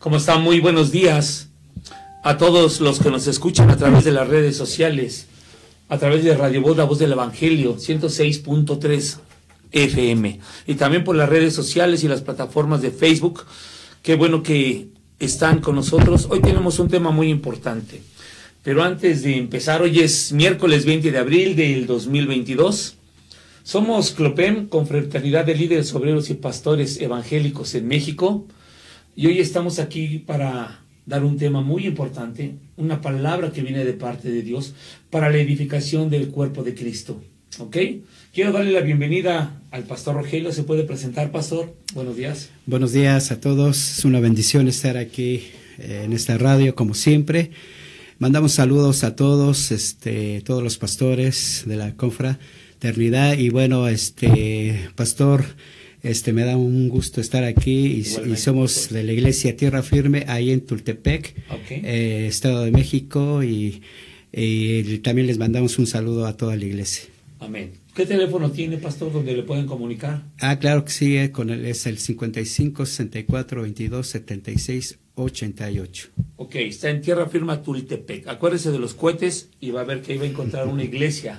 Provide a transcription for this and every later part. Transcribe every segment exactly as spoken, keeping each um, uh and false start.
¿Cómo están? Muy buenos días a todos los que nos escuchan a través de las redes sociales, a través de Radio Voz, la Voz del Evangelio, ciento seis punto tres F M, y también por las redes sociales y las plataformas de Facebook. Qué bueno que están con nosotros. Hoy tenemos un tema muy importante, pero antes de empezar, hoy es miércoles veinte de abril del dos mil veintidós. Somos CLOPEM, Confraternidad de Líderes Obreros y Pastores Evangélicos en México, y hoy estamos aquí para dar un tema muy importante, una palabra que viene de parte de Dios para la edificación del cuerpo de Cristo. ¿Ok? Quiero darle la bienvenida al Pastor Rogelio. ¿Se puede presentar, Pastor? Buenos días. Buenos días a todos. Es una bendición estar aquí eh, en esta radio, como siempre. Mandamos saludos a todos, este, todos los pastores de la confraternidad. Y bueno, este, Pastor, este, me da un gusto estar aquí. Y, y somos de la Iglesia Tierra Firme, ahí en Tultepec, okay. eh, Estado de México. Y, y también les mandamos un saludo a toda la iglesia. Amén. ¿Qué teléfono tiene, Pastor, donde le pueden comunicar? Ah, claro que sí, eh, con el, es el cincuenta y cinco, sesenta y cuatro, veintidós, setenta y seis, ochenta y ocho. Ok, está en Tierra Firme, Tultepec. Acuérdese de los cohetes y va a ver que ahí va a encontrar una iglesia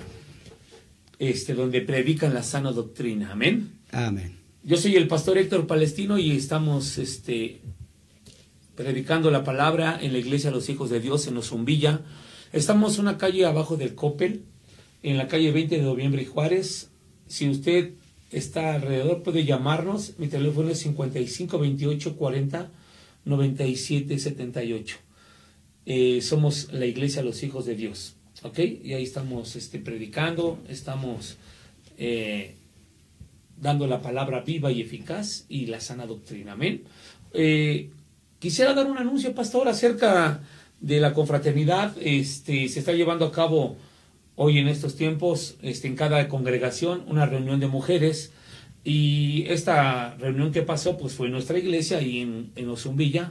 este, donde predican la sana doctrina. Amén. Amén. Yo soy el Pastor Héctor Palestino y estamos este, predicando la palabra en la Iglesia de los Hijos de Dios en Ozumbilla. Estamos una calle abajo del Coppel, en la calle veinte de noviembre y Juárez. Si usted está alrededor, puede llamarnos. Mi teléfono es cincuenta y cinco, veintiocho, cuarenta, noventa y siete, setenta y ocho. Eh, somos la Iglesia de los Hijos de Dios, ¿ok? Y ahí estamos este, predicando, estamos eh, dando la palabra viva y eficaz y la sana doctrina, amén. Eh, quisiera dar un anuncio, Pastor, acerca de la confraternidad. Este, se está llevando a cabo hoy en estos tiempos, este, en cada congregación, una reunión de mujeres, y esta reunión que pasó, pues fue en nuestra iglesia y en, en Ozumbilla,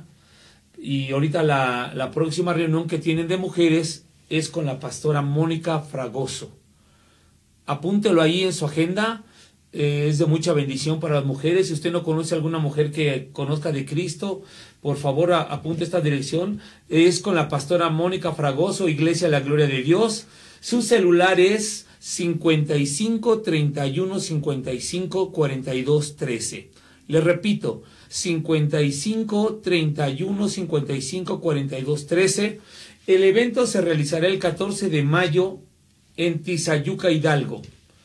y ahorita la, la próxima reunión que tienen de mujeres es con la pastora Mónica Fragoso. Apúntelo ahí en su agenda, eh, es de mucha bendición para las mujeres. Si usted no conoce a alguna mujer que conozca de Cristo, por favor a, apunte esta dirección, es con la pastora Mónica Fragoso, Iglesia de la Gloria de Dios. Su celular es cincuenta y cinco, treinta y uno, cincuenta y cinco, cuarenta y dos, trece. Le repito, cincuenta y cinco, treinta y uno, cincuenta y cinco, cuarenta y dos, trece. El evento se realizará el catorce de mayo en Tizayuca, Hidalgo,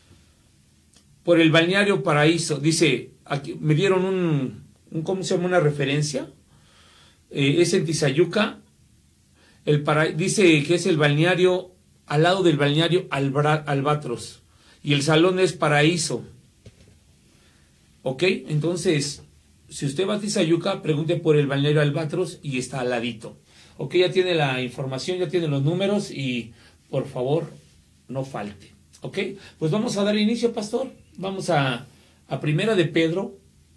por el Balneario Paraíso. Dice, aquí me dieron un, un ¿cómo se llama? Una referencia. Eh, es en Tizayuca. El para, dice que es el balneario, al lado del balneario Albra, Albatros, y el salón es Paraíso. Ok, entonces, si usted va a Tizayuca, pregunte por el balneario Albatros y está al ladito. Ok, ya tiene la información, ya tiene los números y por favor, no falte. Ok, pues vamos a dar inicio, Pastor. Vamos a, a Primera de Pedro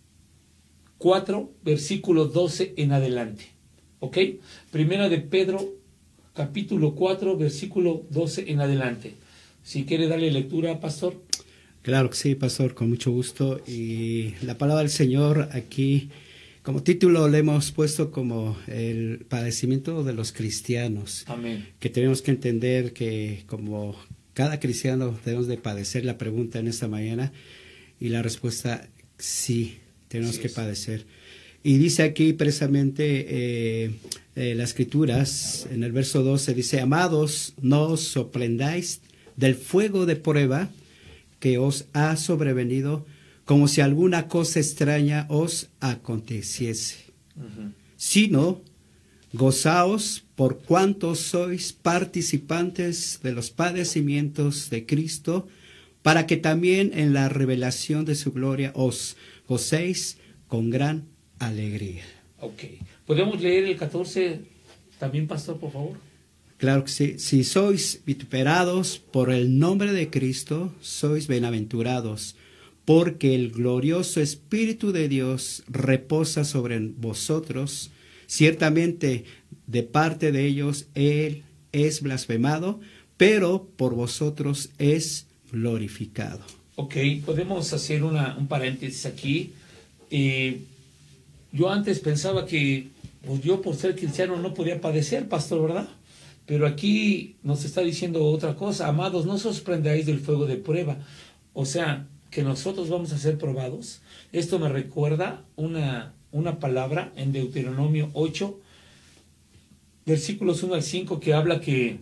cuatro, versículo doce en adelante. Ok, Primera de Pedro capítulo cuatro, versículo doce en adelante. Si quiere darle lectura, Pastor. Claro que sí, Pastor, con mucho gusto. Y la palabra del Señor aquí, como título le hemos puesto como el padecimiento de los cristianos. Amén. Que tenemos que entender que como cada cristiano debemos de padecer. La pregunta en esta mañana y la respuesta, sí, tenemos sí que es. padecer. Y dice aquí precisamente eh, eh, las escrituras, en el verso doce, dice, amados, no os sorprendáis del fuego de prueba que os ha sobrevenido, como si alguna cosa extraña os aconteciese. Uh-huh. Sino, gozaos por cuanto sois participantes de los padecimientos de Cristo, para que también en la revelación de su gloria os gocéis con gran alegría. Ok. ¿Podemos leer el catorce también, Pastor, por favor? Claro que sí. Si sois vituperados por el nombre de Cristo, sois bienaventurados, porque el glorioso Espíritu de Dios reposa sobre vosotros. Ciertamente, de parte de ellos, Él es blasfemado, pero por vosotros es glorificado. Ok, podemos hacer una, un paréntesis aquí. Eh, yo antes pensaba que pues yo por ser cristiano no podía padecer, pastor, ¿verdad? Pero aquí nos está diciendo otra cosa. Amados, no os sorprendáis del fuego de prueba. O sea, que nosotros vamos a ser probados. Esto me recuerda una, una palabra en Deuteronomio ocho, versículos uno al cinco, que habla que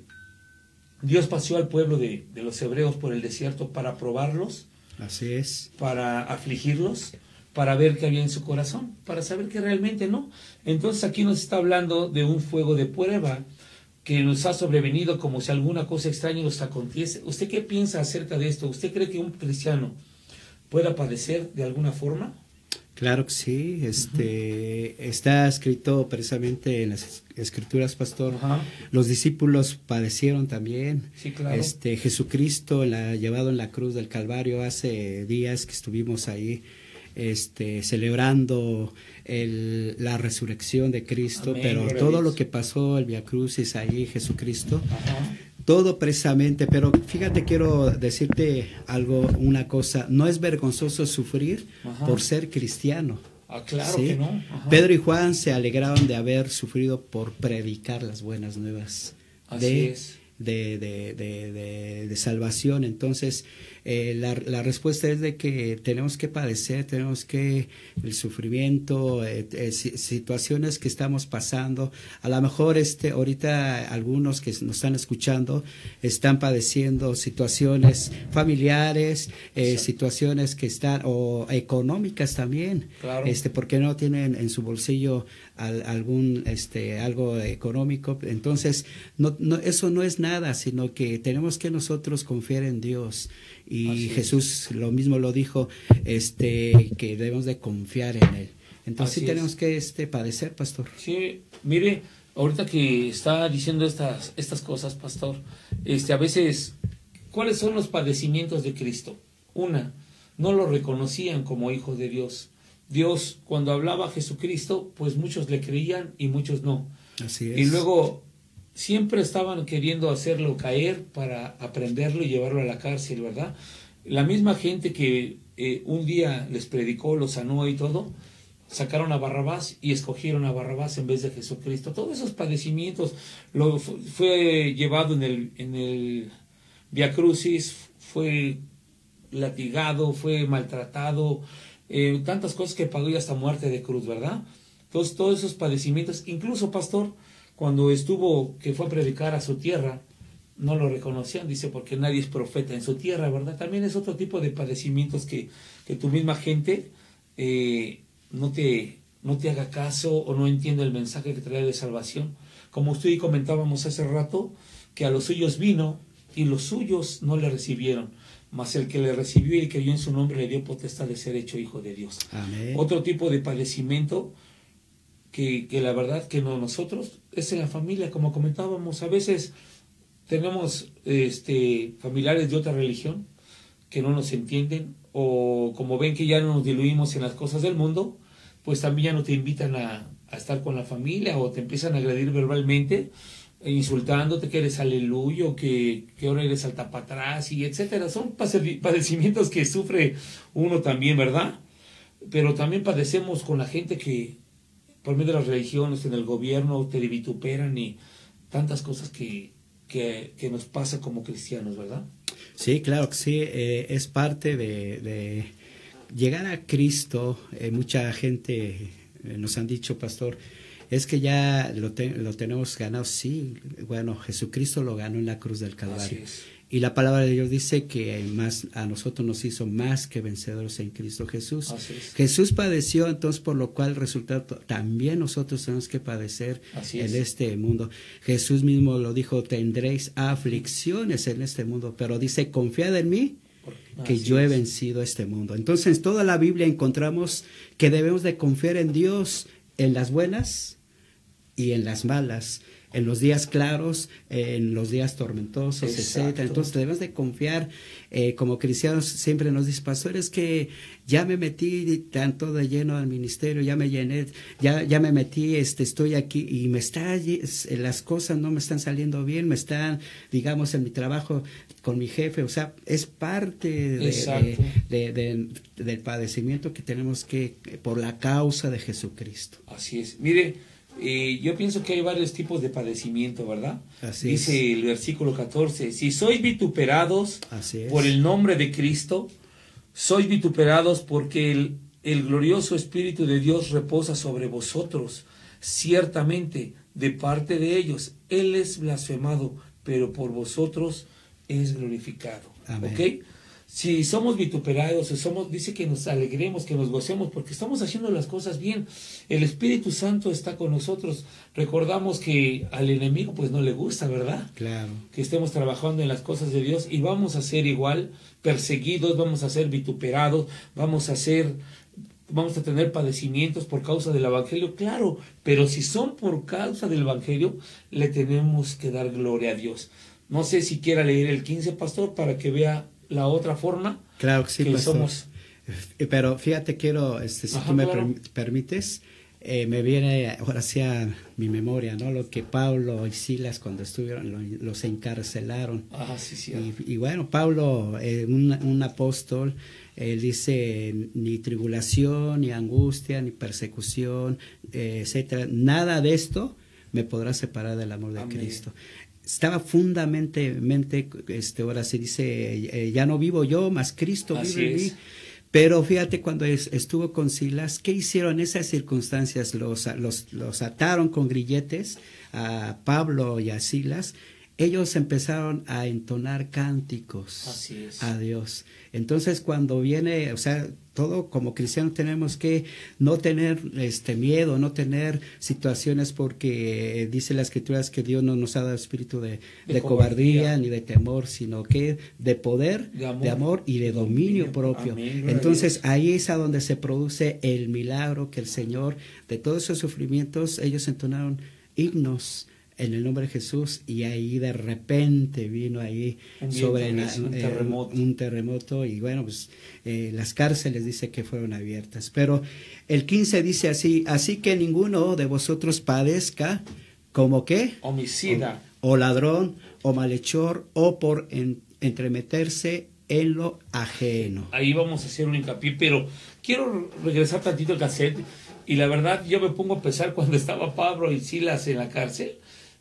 Dios paseó al pueblo de, de los hebreos por el desierto para probarlos. Así es. Para afligirlos, para ver qué había en su corazón, para saber que realmente no. Entonces aquí nos está hablando de un fuego de prueba que nos ha sobrevenido como si alguna cosa extraña nos aconteciese. ¿Usted qué piensa acerca de esto? ¿Usted cree que un cristiano pueda padecer de alguna forma? Claro que sí, este, uh-huh. Está escrito precisamente en las escrituras, pastor. Uh-huh. Los discípulos padecieron también. Sí, claro. Este, Jesucristo la, llevado en la cruz del Calvario, hace días que estuvimos ahí este, celebrando el, la resurrección de Cristo. Amén, pero todo Dios. Lo que pasó, el Vía Crucis ahí, Jesucristo, uh-huh. Todo precisamente, pero fíjate, quiero decirte algo, una cosa, no es vergonzoso sufrir Ajá. por ser cristiano. Ah, claro ¿sí? que no. Ajá. Pedro y Juan se alegraban de haber sufrido por predicar las buenas nuevas Así de, es. de, de, de, de, de salvación. Entonces, eh, la, la respuesta es de que tenemos que padecer, tenemos que el sufrimiento, eh, eh, situaciones que estamos pasando. A lo mejor este ahorita algunos que nos están escuchando están padeciendo situaciones familiares, eh, situaciones que están o económicas también, claro. este porque no tienen en su bolsillo al, algún este algo económico. Entonces, no, no eso no es nada, sino que tenemos que nosotros confiar en Dios. Y Así Jesús es. Lo mismo lo dijo, este, que debemos de confiar en Él. Entonces Así sí tenemos es. que este, padecer, pastor. Sí, mire, ahorita que está diciendo estas, estas cosas, pastor, este, a veces, ¿cuáles son los padecimientos de Cristo? Una, no lo reconocían como hijo de Dios. Dios, cuando hablaba a Jesucristo, pues muchos le creían y muchos no. Así es. Y luego siempre estaban queriendo hacerlo caer para aprenderlo y llevarlo a la cárcel, ¿verdad? La misma gente que eh, un día les predicó, los sanó y todo, sacaron a Barrabás y escogieron a Barrabás en vez de Jesucristo. Todos esos padecimientos lo fue llevado en el, en el Vía Crucis, fue latigado, fue maltratado, eh, tantas cosas que pagó y hasta muerte de cruz, ¿verdad? Entonces todos esos padecimientos, incluso, pastor, cuando estuvo, que fue a predicar a su tierra, no lo reconocían, dice, porque nadie es profeta en su tierra, ¿verdad? También es otro tipo de padecimientos que, que tu misma gente eh, no, te, no te haga caso o no entiende el mensaje que trae de salvación. Como usted y comentábamos hace rato, que a los suyos vino y los suyos no le recibieron, mas el que le recibió y creyó en su nombre le dio potestad de ser hecho hijo de Dios. Amén. Otro tipo de padecimiento Que, que la verdad que no nosotros es en la familia, como comentábamos. A veces tenemos este familiares de otra religión que no nos entienden, o como ven que ya no nos diluimos en las cosas del mundo, pues también ya no te invitan a, a estar con la familia, o te empiezan a agredir verbalmente, insultándote que eres aleluyo, que, que ahora eres salta para atrás, y etcétera. Son padecimientos que sufre uno también, ¿verdad? Pero también padecemos con la gente que por medio de las religiones, en el gobierno, te vituperan y tantas cosas que, que, que nos pasa como cristianos, ¿verdad? Sí, claro que sí, eh, es parte de, de llegar a Cristo. Eh, mucha gente eh, nos han dicho, pastor, es que ya lo, te, lo tenemos ganado. Sí, bueno, Jesucristo lo ganó en la cruz del Calvario. Así es. Y la palabra de Dios dice que más a nosotros nos hizo más que vencedores en Cristo Jesús. Así es. Jesús padeció, entonces por lo cual resultado también nosotros tenemos que padecer Así en es. este mundo. Jesús mismo lo dijo, tendréis aflicciones en este mundo, pero dice, confiad en mí, que Así yo he es. vencido este mundo. Entonces en toda la Biblia encontramos que debemos de confiar en Dios en las buenas y en las malas, en los días claros, en los días tormentosos, Exacto. etcétera. Entonces debemos de confiar, eh, como cristianos siempre nos dicen, pastores, que ya me metí tanto de lleno al ministerio, ya me llené, ya, ya me metí, este, estoy aquí y me está, las cosas no me están saliendo bien, me están, digamos, en mi trabajo con mi jefe, o sea, es parte de, de, de, de, del padecimiento que tenemos que, por la causa de Jesucristo. Así es. Mire, Eh, yo pienso que hay varios tipos de padecimiento, ¿verdad? Así Dice es. el versículo catorce, si sois vituperados Así es. por el nombre de Cristo, sois vituperados porque el, el glorioso Espíritu de Dios reposa sobre vosotros. Ciertamente, de parte de ellos, Él es blasfemado, pero por vosotros es glorificado. Amén. ¿Ok? Si somos vituperados, somos, dice que nos alegremos, que nos gocemos, porque estamos haciendo las cosas bien. El Espíritu Santo está con nosotros. Recordamos que al enemigo pues no le gusta, ¿verdad? Claro. Que estemos trabajando en las cosas de Dios y vamos a ser igual perseguidos, vamos a ser vituperados, vamos a ser, vamos a tener padecimientos por causa del Evangelio, claro, pero si son por causa del Evangelio, le tenemos que dar gloria a Dios. No sé si quiera leer el quince, pastor, para que vea la otra forma. Claro que sí, que pastor. somos. Pero fíjate, quiero, este, si Ajá, tú me claro. perm- permites, eh, me viene ahora sí a mi memoria, ¿no? Lo que Pablo y Silas cuando estuvieron, lo- los encarcelaron. Ah, sí, sí. Y, y bueno, Pablo, eh, un, un apóstol, él dice, ni tribulación, ni angustia, ni persecución, eh, etcétera, nada de esto me podrá separar del amor de Amén. Cristo. Estaba fundamentalmente, este, ahora se dice, eh, ya no vivo yo, mas Cristo Así vive en es. mí. Pero fíjate, cuando es, estuvo con Silas, ¿qué hicieron en esas circunstancias? Los, los, los ataron con grilletes a Pablo y a Silas. Ellos empezaron a entonar cánticos Así es. a Dios. Entonces, cuando viene, o sea, todo como cristianos tenemos que no tener este miedo, no tener situaciones, porque dice la Escritura que Dios no nos ha dado espíritu de, De de cobardía. cobardía ni de temor, sino que de poder, De amor. de amor y de dominio, Dominio. propio. Amén, gloria a Entonces, Dios. ahí es a donde se produce el milagro que el Señor, de todos esos sufrimientos, ellos entonaron himnos en el nombre de Jesús, y ahí de repente vino ahí Un viento, sobre la- un eh, terremoto. un terremoto, y bueno, pues eh, las cárceles dice que fueron abiertas. Pero el quince dice así, así que ninguno de vosotros padezca como que Homicida. o, o ladrón o malhechor o por en- entremeterse en lo ajeno. Ahí vamos a hacer un hincapié, pero quiero regresar tantito al cassette. Y la verdad, yo me pongo a pensar cuando estaba Pablo y Silas en la cárcel,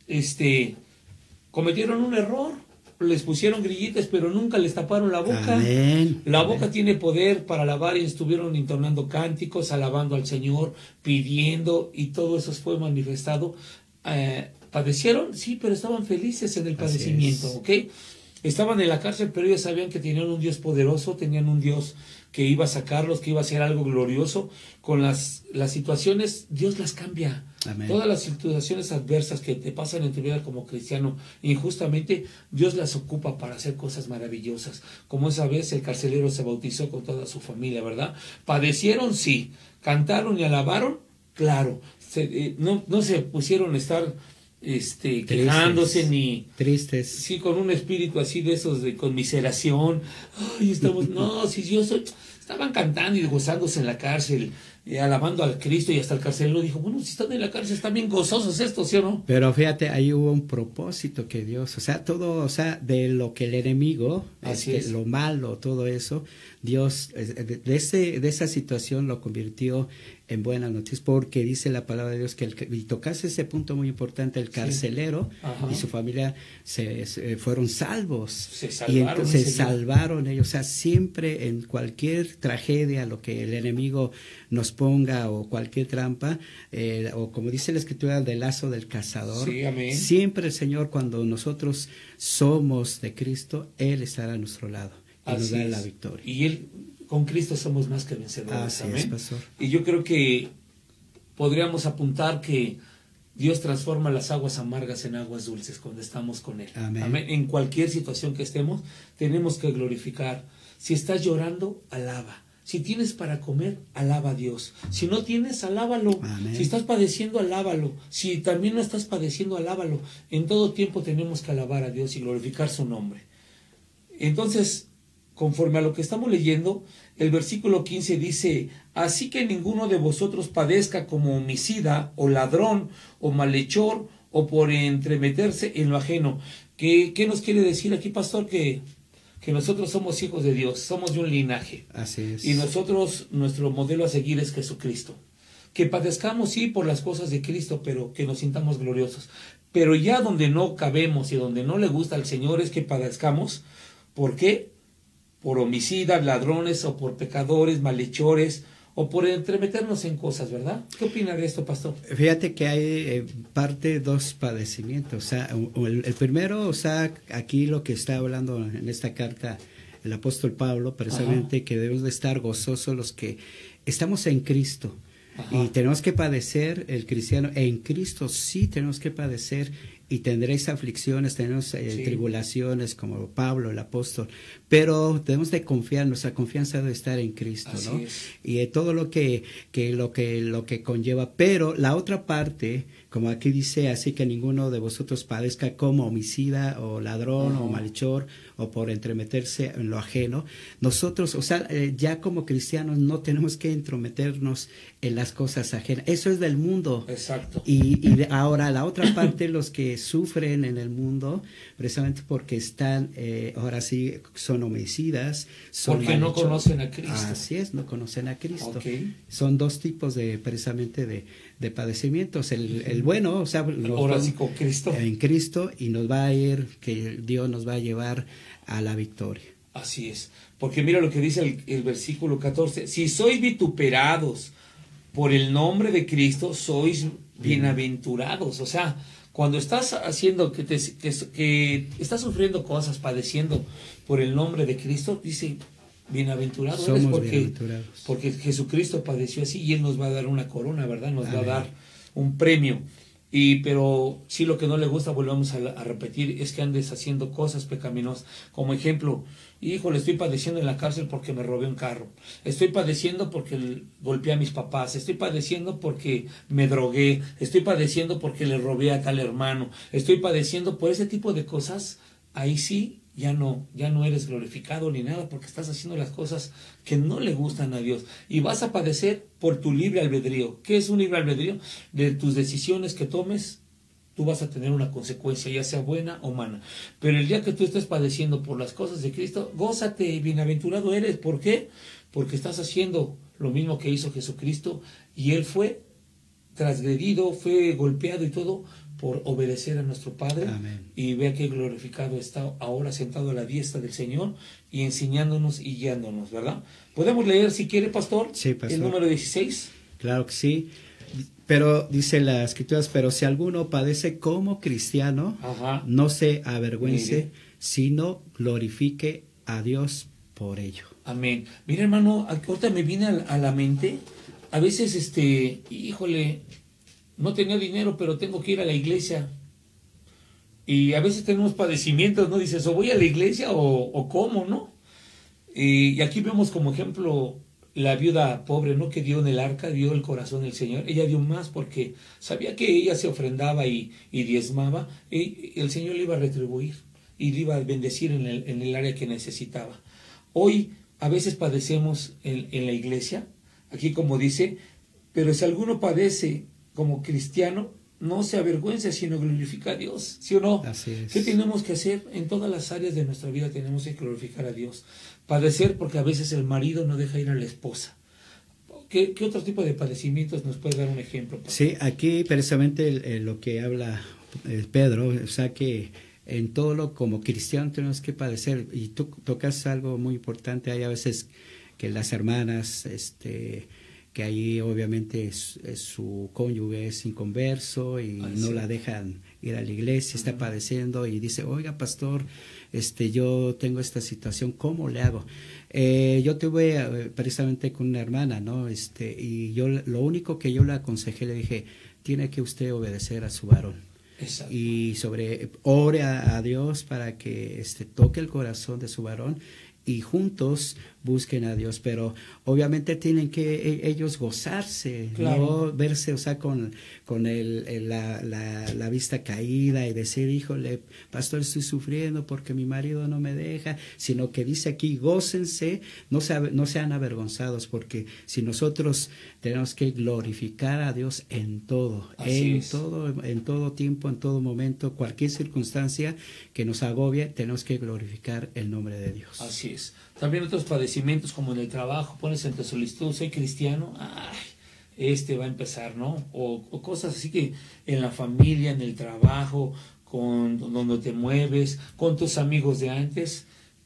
este, cometieron un error, les pusieron grillitas, pero nunca les taparon la boca. Amén. La Amén. boca tiene poder para alabar, y estuvieron entonando cánticos, alabando al Señor, pidiendo, y todo eso fue manifestado. Eh, ¿Padecieron? Sí, pero estaban felices en el Así padecimiento, es. ¿ok? Estaban en la cárcel, pero ellos sabían que tenían un Dios poderoso, tenían un Dios que iba a sacarlos, que iba a hacer algo glorioso. Con las, las situaciones, Dios las cambia. Amén. Todas las situaciones adversas que te pasan en tu vida como cristiano, injustamente, Dios las ocupa para hacer cosas maravillosas. Como esa vez el carcelero se bautizó con toda su familia, ¿verdad? Padecieron, sí. Cantaron y alabaron, claro. Se, eh, no, no se pusieron a estar este, quejándose ni... Tristes. Sí, con un espíritu así de esos de conmiseración. Ay, estamos, no, si yo soy, estaban cantando y gozándose en la cárcel, eh, alabando al Cristo, y hasta el carcelero dijo, bueno, si están en la cárcel están bien gozosos estos, ¿sí o no? Pero fíjate, ahí hubo un propósito que Dios, o sea, todo, o sea, de lo que el enemigo, Así este, es. lo malo, todo eso, Dios eh, de, de ese, de esa situación lo convirtió en buenas noticias, porque dice la palabra de Dios que, el, y tocase ese punto muy importante, el carcelero Ajá. y su familia se, se fueron salvos. Se Y salvaron entonces se enseguida. salvaron ellos, o sea, siempre en cualquier tragedia, lo que el enemigo nos ponga, o cualquier trampa, eh, o como dice la Escritura, del lazo del cazador, Sí, amén. siempre el Señor, cuando nosotros somos de Cristo, Él estará a nuestro lado y nos Así da es. la victoria. Y él, con Cristo somos más que vencedores. Así amén. es, pastor. Y yo creo que podríamos apuntar que Dios transforma las aguas amargas en aguas dulces cuando estamos con Él. Amén. En cualquier situación que estemos, tenemos que glorificar. Si estás llorando, alaba. Si tienes para comer, alaba a Dios. Si no tienes, alábalo. Amén. Si estás padeciendo, alábalo. Si también no estás padeciendo, alábalo. En todo tiempo tenemos que alabar a Dios y glorificar su nombre. Entonces, conforme a lo que estamos leyendo, el versículo quince dice, así que ninguno de vosotros padezca como homicida, o ladrón, o malhechor, o por entremeterse en lo ajeno. ¿Qué, qué nos quiere decir aquí, pastor? Que, que nosotros somos hijos de Dios, somos de un linaje. Así es. Y nosotros, nuestro modelo a seguir es Jesucristo. que padezcamos, sí, por las cosas de Cristo, pero que nos sintamos gloriosos. Pero ya donde no cabemos y donde no le gusta al Señor es que padezcamos. ¿Por qué? Por homicidas, ladrones, o por pecadores, malhechores, o por entremeternos en cosas, ¿verdad? ¿Qué opina de esto, pastor? Fíjate que hay eh, parte dos padecimientos. O sea, el, el primero, o sea, aquí lo que está hablando en esta carta el apóstol Pablo, precisamente, ajá, que debemos de estar gozosos los que estamos en Cristo. Ajá. Y tenemos que padecer, el cristiano, en Cristo sí tenemos que padecer, y tendréis aflicciones, tenemos eh, sí. tribulaciones, como Pablo, el apóstol, pero debemos de confiar, nuestra confianza debe estar en Cristo, así ¿no? Es. Y eh, todo lo que, que, lo que, lo que conlleva, pero la otra parte, como aquí dice, así que ninguno de vosotros padezca como homicida, o ladrón, uh-huh, o malhechor, o por entremeterse en lo ajeno. Nosotros, o sea, eh, ya como cristianos no tenemos que entrometernos en las cosas ajenas. Eso es del mundo. Exacto. Y, y de, ahora la otra parte, los que sufren en el mundo, precisamente porque están, eh, ahora sí, son homicidas. Son porque no conocen a Cristo. Así es, no conocen a Cristo. Okay. Son dos tipos de, precisamente, de, de padecimientos. El, el bueno, o sea, ahora sí con Cristo. En Cristo, y nos va a ir, que Dios nos va a llevar a la victoria. Así es, porque mira lo que dice el, el versículo catorce, si sois vituperados por el nombre de Cristo, sois bienaventurados. O sea, cuando estás haciendo, que, te, que, que estás sufriendo cosas, padeciendo por el nombre de Cristo, dice, bienaventurado eres porque, porque Jesucristo padeció así, y Él nos va a dar una corona, ¿verdad? Nos Amén. Va a dar un premio. Y pero sí, lo que no le gusta, volvemos a, a repetir, es que andes haciendo cosas pecaminosas. Como ejemplo, híjole, estoy padeciendo en la cárcel porque me robé un carro, estoy padeciendo porque el, golpeé a mis papás, estoy padeciendo porque me drogué, estoy padeciendo porque le robé a tal hermano, estoy padeciendo por ese tipo de cosas. Ahí sí ya no, ya no eres glorificado ni nada, porque estás haciendo las cosas que no le gustan a Dios, y vas a padecer por tu libre albedrío. ¿Qué es un libre albedrío? De tus decisiones que tomes, tú vas a tener una consecuencia, ya sea buena o mala. Pero el día que tú estés padeciendo por las cosas de Cristo, gózate, bienaventurado eres. ¿Por qué? Porque estás haciendo lo mismo que hizo Jesucristo, y Él fue transgredido, fue golpeado y todo, por obedecer a nuestro Padre. Amén. Y vea que glorificado está ahora sentado a la diestra del Señor y enseñándonos y guiándonos, ¿verdad? ¿Podemos leer, si quiere, pastor, sí, pastor, el número dieciséis? Claro que sí. Pero dice las Escrituras, pero si alguno padece como cristiano, ajá, no se avergüence, mire, sino glorifique a Dios por ello. Amén. Mira, hermano, ahorita me viene a la mente, a veces, este, híjole, no tenía dinero, pero tengo que ir a la iglesia. Y a veces tenemos padecimientos, ¿no? Dices, o voy a la iglesia o, o cómo, ¿no? Y, y aquí vemos como ejemplo la viuda pobre, ¿no? Que dio en el arca, dio el corazón del Señor. Ella dio más porque sabía que ella se ofrendaba y, y diezmaba, y el Señor le iba a retribuir y le iba a bendecir en el, en el área que necesitaba. Hoy a veces padecemos en, en la iglesia, aquí como dice, pero si alguno padece como cristiano, no se avergüenza, sino glorifica a Dios, ¿sí o no? Así es. ¿Qué tenemos que hacer? En todas las áreas de nuestra vida tenemos que glorificar a Dios. Padecer porque a veces el marido no deja ir a la esposa. ¿Qué, qué otro tipo de padecimientos nos puede dar un ejemplo, pastor? Sí, aquí precisamente eh, lo que habla eh, Pedro, o sea que en todo lo como cristiano tenemos que padecer, y tú tocas algo muy importante. Hay a veces que las hermanas, este... que ahí obviamente es, es su cónyuge es inconverso y Ay, no sí. la dejan ir a la iglesia, está uh-huh. padeciendo, y dice, oiga, pastor, este yo tengo esta situación, ¿cómo le hago? Eh, yo tuve eh, precisamente con una hermana, ¿no? Este, y yo lo único que yo le aconsejé, le dije, tiene que usted obedecer a su varón. Exacto. Y sobre, ore a, a Dios para que este, toque el corazón de su varón, y juntos busquen a Dios, pero obviamente tienen que ellos gozarse, claro. no verse, o sea, con, con el, el, la, la, la vista caída y decir, híjole, pastor, estoy sufriendo porque mi marido no me deja, sino que dice aquí, gócense, no, se, no sean avergonzados, porque si nosotros tenemos que glorificar a Dios en todo, Así en es. todo, en todo tiempo, en todo momento, cualquier circunstancia que nos agobie, tenemos que glorificar el nombre de Dios. Así es. También otros padecimientos como en el trabajo, pones en tu solicitud, soy cristiano, ay, este va a empezar, ¿no? O, o cosas así que en la familia, en el trabajo, con donde te mueves, con tus amigos de antes.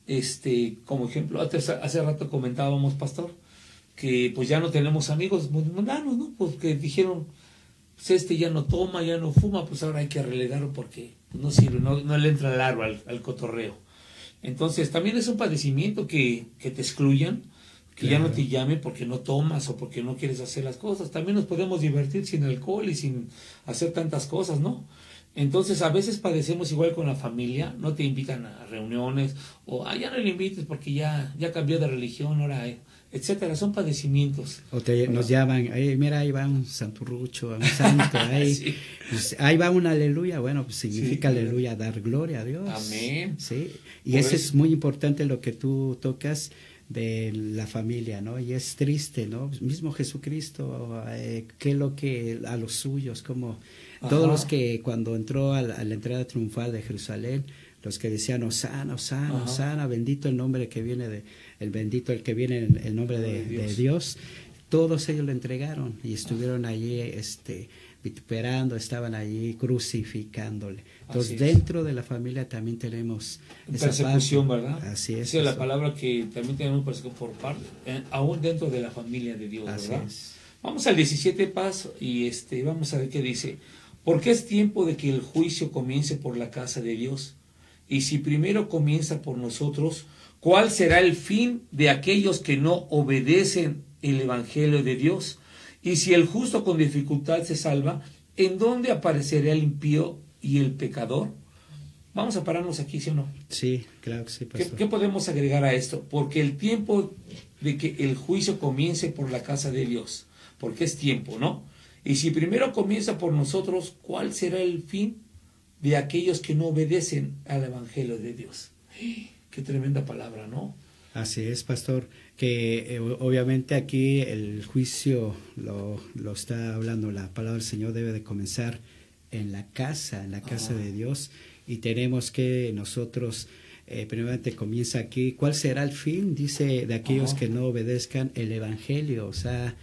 Este, como ejemplo, hace, hace rato comentábamos, pastor, que pues ya no tenemos amigos mundanos, ¿no? Pues que dijeron, pues este ya no toma, ya no fuma, pues ahora hay que relegarlo porque no sirve, no, no le entra el árbol al, al cotorreo. Entonces también es un padecimiento que, que te excluyan, que claro. ya no te llamen porque no tomas o porque no quieres hacer las cosas. También nos podemos divertir sin alcohol y sin hacer tantas cosas, ¿no? Entonces a veces padecemos igual con la familia, no te invitan a reuniones, o ah, ya no le invites porque ya, ya cambió de religión, ahora, etcétera, son padecimientos. O te, nos llaman, ay, mira, ahí va un santurrucho, un santo, ahí, sí. pues, ahí va un aleluya, bueno, pues significa sí, aleluya, dar gloria a Dios. Amén. Sí, y Por eso es muy importante lo que tú tocas de la familia, ¿no? Y es triste, ¿no? Mismo Jesucristo, eh, qué es lo que a los suyos, como Ajá. todos los que cuando entró a la, a la entrada triunfal de Jerusalén, los que decían Osana, Osana, Osana, bendito el nombre que viene de, el bendito el que viene en el nombre de, de, Dios. de Dios, todos ellos lo entregaron y estuvieron allí, este, vituperando, estaban allí crucificándole. Entonces dentro de la familia también tenemos esa persecución, parte. ¿verdad? Así es. Esa es la palabra que también tenemos persecución por parte, eh, aún dentro de la familia de Dios, Así ¿verdad? Es. Vamos al diecisiete paso y este, vamos a ver qué dice. Porque es tiempo de que el juicio comience por la casa de Dios. Y si primero comienza por nosotros, ¿cuál será el fin de aquellos que no obedecen el evangelio de Dios? Y si el justo con dificultad se salva, ¿en dónde aparecerá el impío y el pecador? Vamos a pararnos aquí, ¿sí o no? Sí, claro que sí, pastor. ¿Qué, qué podemos agregar a esto? Porque el tiempo de que el juicio comience por la casa de Dios, porque es tiempo, ¿no? Y si primero comienza por nosotros, ¿cuál será el fin de aquellos que no obedecen al evangelio de Dios? Qué tremenda palabra, ¿no? Así es, pastor, que eh, obviamente aquí el juicio lo, lo está hablando, la palabra del Señor debe de comenzar en la casa, en la casa ah. de Dios, y tenemos que nosotros, eh, primeramente comienza aquí, ¿cuál será el fin? Dice, de aquellos ah. que no obedezcan el evangelio, o sea,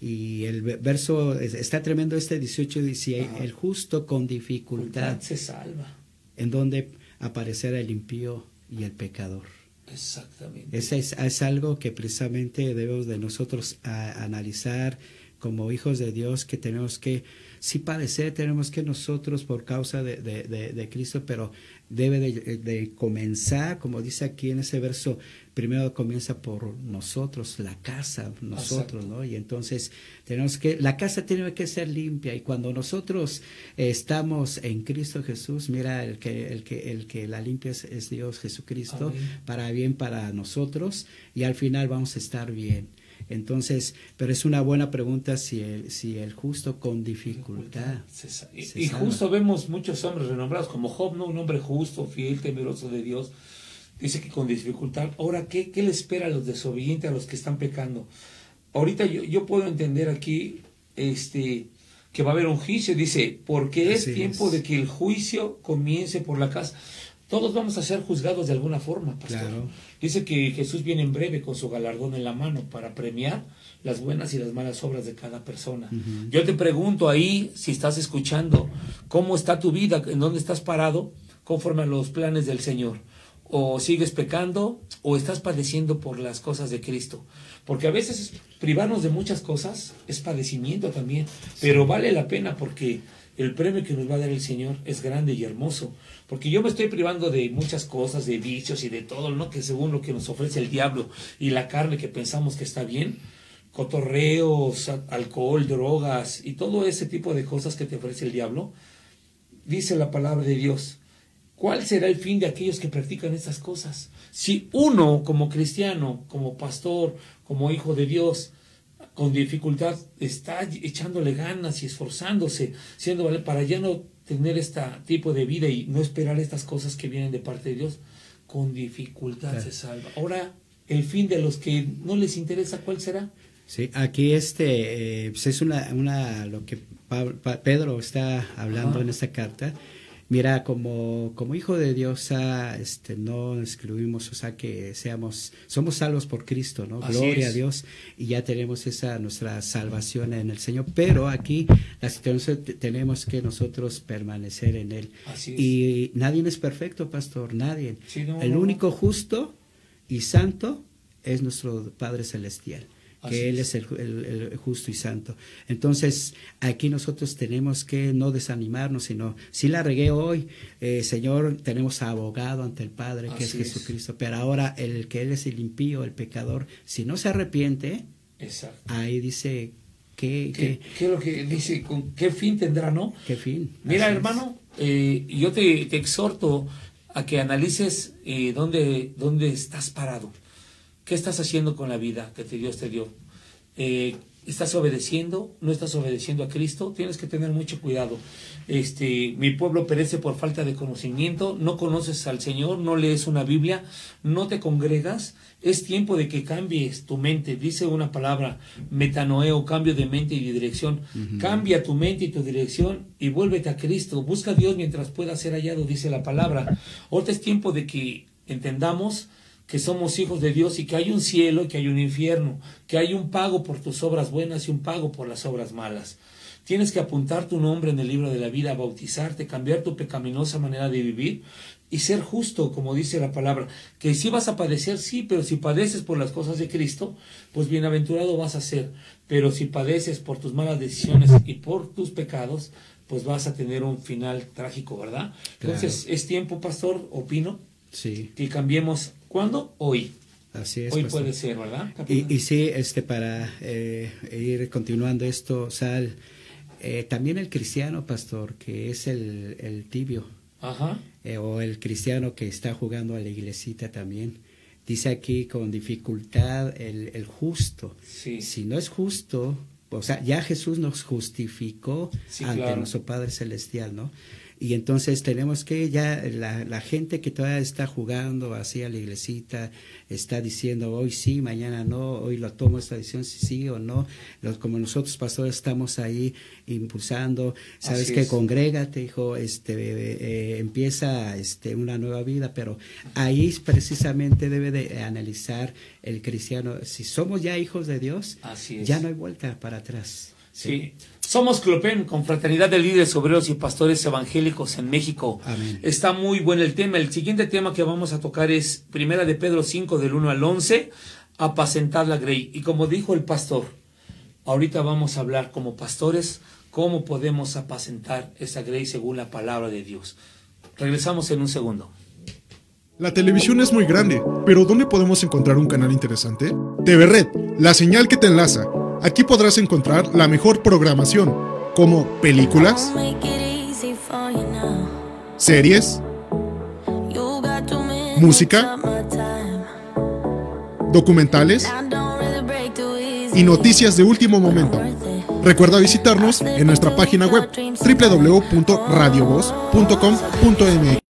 y el verso, está tremendo este dieciocho, dice, ah. el justo con dificultad se salva. En donde aparecerá el impío y el pecador. Exactamente. Es, es, es algo que precisamente debemos de nosotros a, analizar como hijos de Dios, que tenemos que, sí padecer, tenemos que nosotros por causa de, de, de, de Cristo, pero debe de, de comenzar, como dice aquí en ese verso, primero comienza por nosotros, la casa, nosotros, Exacto. ¿no? Y entonces tenemos que, la casa tiene que ser limpia, y cuando nosotros eh, estamos en Cristo Jesús, mira, el que, el que, el que la limpia es, es Dios Jesucristo, Amén. Para bien para nosotros, y al final vamos a estar bien. Entonces, pero es una buena pregunta si el, si el justo con dificultad. Se, y se y justo vemos muchos hombres renombrados, como Job, ¿no? Un hombre justo, fiel, temeroso de Dios. Dice que con dificultad. Ahora, ¿qué, qué le espera a los desobedientes, a los que están pecando? Ahorita yo, yo puedo entender aquí este, que va a haber un juicio. Dice, porque es Así tiempo es. de que el juicio comience por la casa. Todos vamos a ser juzgados de alguna forma, pastor. Claro. Dice que Jesús viene en breve con su galardón en la mano para premiar las buenas y las malas obras de cada persona. Uh-huh. Yo te pregunto ahí, si estás escuchando, ¿cómo está tu vida? ¿En dónde estás parado? Conforme a los planes del Señor. ¿O sigues pecando? ¿O estás padeciendo por las cosas de Cristo? Porque a veces privarnos de muchas cosas es padecimiento también, sí. Pero vale la pena porque el premio que nos va a dar el Señor es grande y hermoso. Porque yo me estoy privando de muchas cosas, de vicios y de todo, ¿no? Que según lo que nos ofrece el diablo y la carne que pensamos que está bien, cotorreos, alcohol, drogas y todo ese tipo de cosas que te ofrece el diablo, dice la palabra de Dios. ¿Cuál será el fin de aquellos que practican estas cosas? Si uno, como cristiano, como pastor, como hijo de Dios, con dificultad, está echándole ganas y esforzándose, siendo vale para ya no tener este tipo de vida y no esperar estas cosas que vienen de parte de Dios, con dificultad claro. se salva. Ahora, el fin de los que no les interesa, ¿cuál será? Sí, aquí este eh, pues es una, una lo que Pablo, Pedro está hablando ah. en esta carta. Mira, como, como hijo de Dios, ah, este, no excluimos, o sea, que seamos, somos salvos por Cristo, ¿no? Así Gloria es. a Dios, y ya tenemos esa, nuestra salvación en el Señor, pero aquí la situación tenemos que nosotros permanecer en Él. Así es. Y nadie es perfecto, pastor, nadie. Sí, no, el no, único no. justo y santo es nuestro Padre Celestial, que Así Él es. es el, el, el justo y santo. Entonces, aquí nosotros tenemos que no desanimarnos, sino, si la regué hoy, eh, Señor, tenemos abogado ante el Padre, que Así es es. Jesucristo, pero ahora el que Él es el impío, el pecador, si no se arrepiente, Exacto. ahí dice, ¿qué, ¿Qué, qué, qué es lo que dice? ¿Con qué fin tendrá, no? qué fin? Mira, Así es. hermano, eh, yo te, te exhorto a que analices eh, dónde, dónde estás parado. ¿Qué estás haciendo con la vida que te, Dios te dio? Eh, ¿Estás obedeciendo? ¿No estás obedeciendo a Cristo? Tienes que tener mucho cuidado. Este, mi pueblo perece por falta de conocimiento. No conoces al Señor, no lees una Biblia, no te congregas. Es tiempo de que cambies tu mente. Dice una palabra, metanoeo, cambio de mente y de dirección. Uh-huh. Cambia tu mente y tu dirección y vuélvete a Cristo. Busca a Dios mientras pueda ser hallado, dice la palabra. Ahora es tiempo de que entendamos que somos hijos de Dios y que hay un cielo y que hay un infierno, que hay un pago por tus obras buenas y un pago por las obras malas. Tienes que apuntar tu nombre en el libro de la vida, bautizarte, cambiar tu pecaminosa manera de vivir y ser justo, como dice la palabra, que si vas a padecer, sí, pero si padeces por las cosas de Cristo, pues bienaventurado vas a ser. Pero si padeces por tus malas decisiones y por tus pecados, pues vas a tener un final trágico, ¿verdad? Claro. Entonces, es tiempo, pastor, opino, sí, que cambiemos. ¿Cuándo? Hoy. Así es. Hoy pastor. puede ser, ¿verdad? Y, y sí, este, para eh, ir continuando esto, o sea, el, eh, también el cristiano, pastor, que es el, el tibio, Ajá. Eh, o el cristiano que está jugando a la iglesita también, dice aquí con dificultad el, el justo. Sí. Si no es justo, o sea, ya Jesús nos justificó Sí, ante claro. nuestro Padre Celestial, ¿no? Y entonces tenemos que ya, la, la gente que todavía está jugando así a la iglesita, está diciendo hoy sí, mañana no, hoy lo tomo esta decisión, si sí o no. Los, como nosotros pastores estamos ahí impulsando, sabes Así que es. congrégate, hijo, este, eh, empieza este, una nueva vida, pero ahí precisamente debe de analizar el cristiano. Si somos ya hijos de Dios, Así es. ya no hay vuelta para atrás. Sí. Somos Clopen, Confraternidad de Líderes Obreros y Pastores Evangélicos en México. Amén. Está muy bueno el tema. El siguiente tema que vamos a tocar es Primera de Pedro cinco, del uno al once, apacentar la grey. Y como dijo el pastor, ahorita vamos a hablar como pastores, cómo podemos apacentar esa grey según la palabra de Dios. Regresamos en un segundo. La televisión es muy grande, pero ¿dónde podemos encontrar un canal interesante? T V Red, la señal que te enlaza. Aquí podrás encontrar la mejor programación, como películas, series, música, documentales y noticias de último momento. Recuerda visitarnos en nuestra página web doble u doble u doble u punto radio voz punto com punto m x.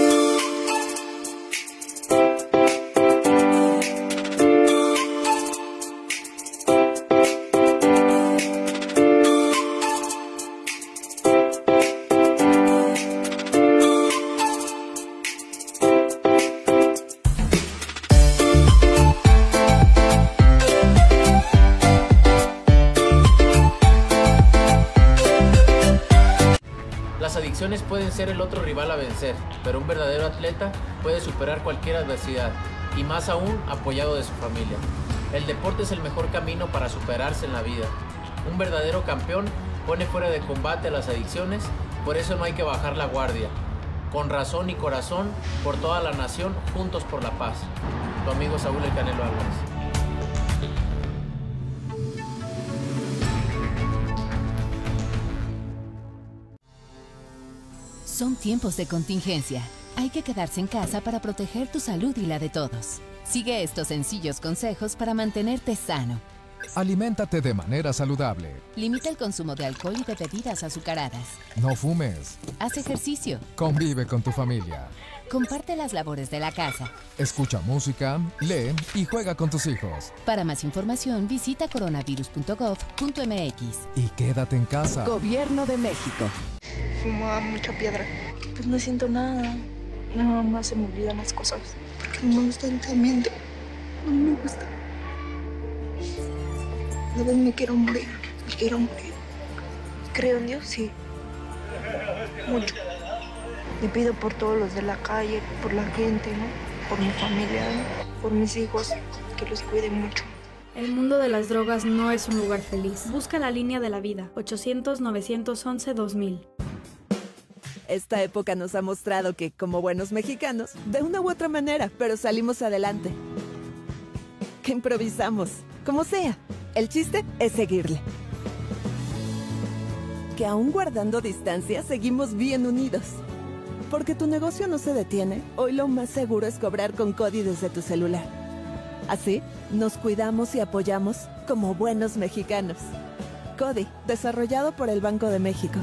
Las adicciones pueden ser el otro rival a vencer, pero un verdadero atleta puede superar cualquier adversidad, y más aún apoyado de su familia. El deporte es el mejor camino para superarse en la vida. Un verdadero campeón pone fuera de combate a las adicciones, por eso no hay que bajar la guardia. Con razón y corazón, por toda la nación, juntos por la paz. Tu amigo Saúl El Canelo Álvarez. Son tiempos de contingencia. Hay que quedarse en casa para proteger tu salud y la de todos. Sigue estos sencillos consejos para mantenerte sano. Aliméntate de manera saludable. Limita el consumo de alcohol y de bebidas azucaradas. No fumes. Haz ejercicio. Convive con tu familia. Comparte las labores de la casa. Escucha música, lee y juega con tus hijos. Para más información, visita coronavirus punto gov punto m x. Y quédate en casa. Gobierno de México. Fumaba mucha piedra. pues no siento nada. Nada más se me olvidan las cosas. Porque no me gusta el mente. No me gusta. A veces me quiero morir. Me quiero morir. Creo en Dios, sí. Mucho. Le pido por todos los de la calle, por la gente, ¿no? Por mi familia, ¿no? Por mis hijos, que los cuide mucho. El mundo de las drogas no es un lugar feliz. Busca la línea de la vida. ochocientos, novecientos once, dos mil. Esta época nos ha mostrado que, como buenos mexicanos, de una u otra manera, pero salimos adelante. Que improvisamos, como sea. El chiste es seguirle. Que aún guardando distancia, seguimos bien unidos. Porque tu negocio no se detiene, hoy lo más seguro es cobrar con Cody desde tu celular. Así, nos cuidamos y apoyamos como buenos mexicanos. Cody, desarrollado por el Banco de México.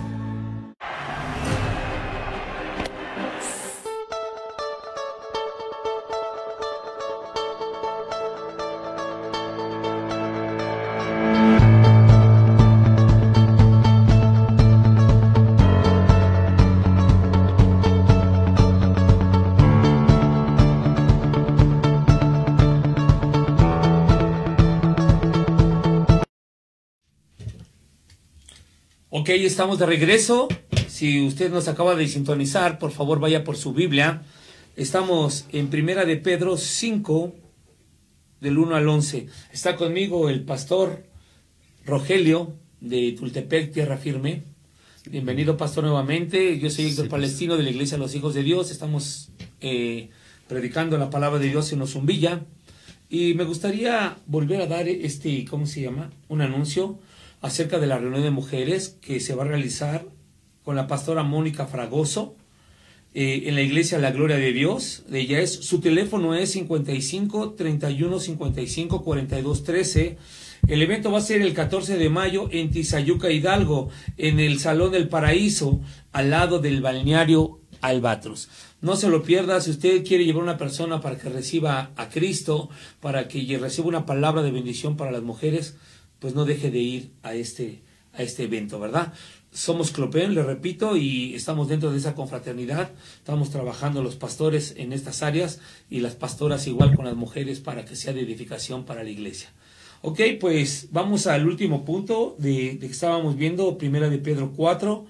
Ok, estamos de regreso. Si usted nos acaba de sintonizar, por favor vaya por su Biblia. Estamos en Primera de Pedro cinco, del uno al once. Está conmigo el pastor Rogelio de Tultepec, Tierra Firme. Bienvenido, pastor, nuevamente. Yo soy Héctor sí, Palestino de la Iglesia de los Hijos de Dios. Estamos eh, predicando la palabra de Dios en Ozumbilla. Y me gustaría volver a dar este, ¿cómo se llama? Un anuncio acerca de la reunión de mujeres que se va a realizar con la pastora Mónica Fragoso eh, en la iglesia La Gloria de Dios. Ella es, su teléfono es cincuenta y cinco, treinta y uno, cincuenta y cinco, cuarenta y dos, trece. El evento va a ser el catorce de mayo en Tizayuca, Hidalgo, en el Salón del Paraíso, al lado del balneario Albatros. No se lo pierda. Si usted quiere llevar una persona para que reciba a Cristo, para que reciba una palabra de bendición para las mujeres, pues no deje de ir a este, a este evento, ¿verdad? Somos Clopen, le repito, y estamos dentro de esa confraternidad. Estamos trabajando los pastores en estas áreas y las pastoras igual con las mujeres para que sea de edificación para la iglesia. Ok, pues vamos al último punto de, de que estábamos viendo, Primera de Pedro cuatro,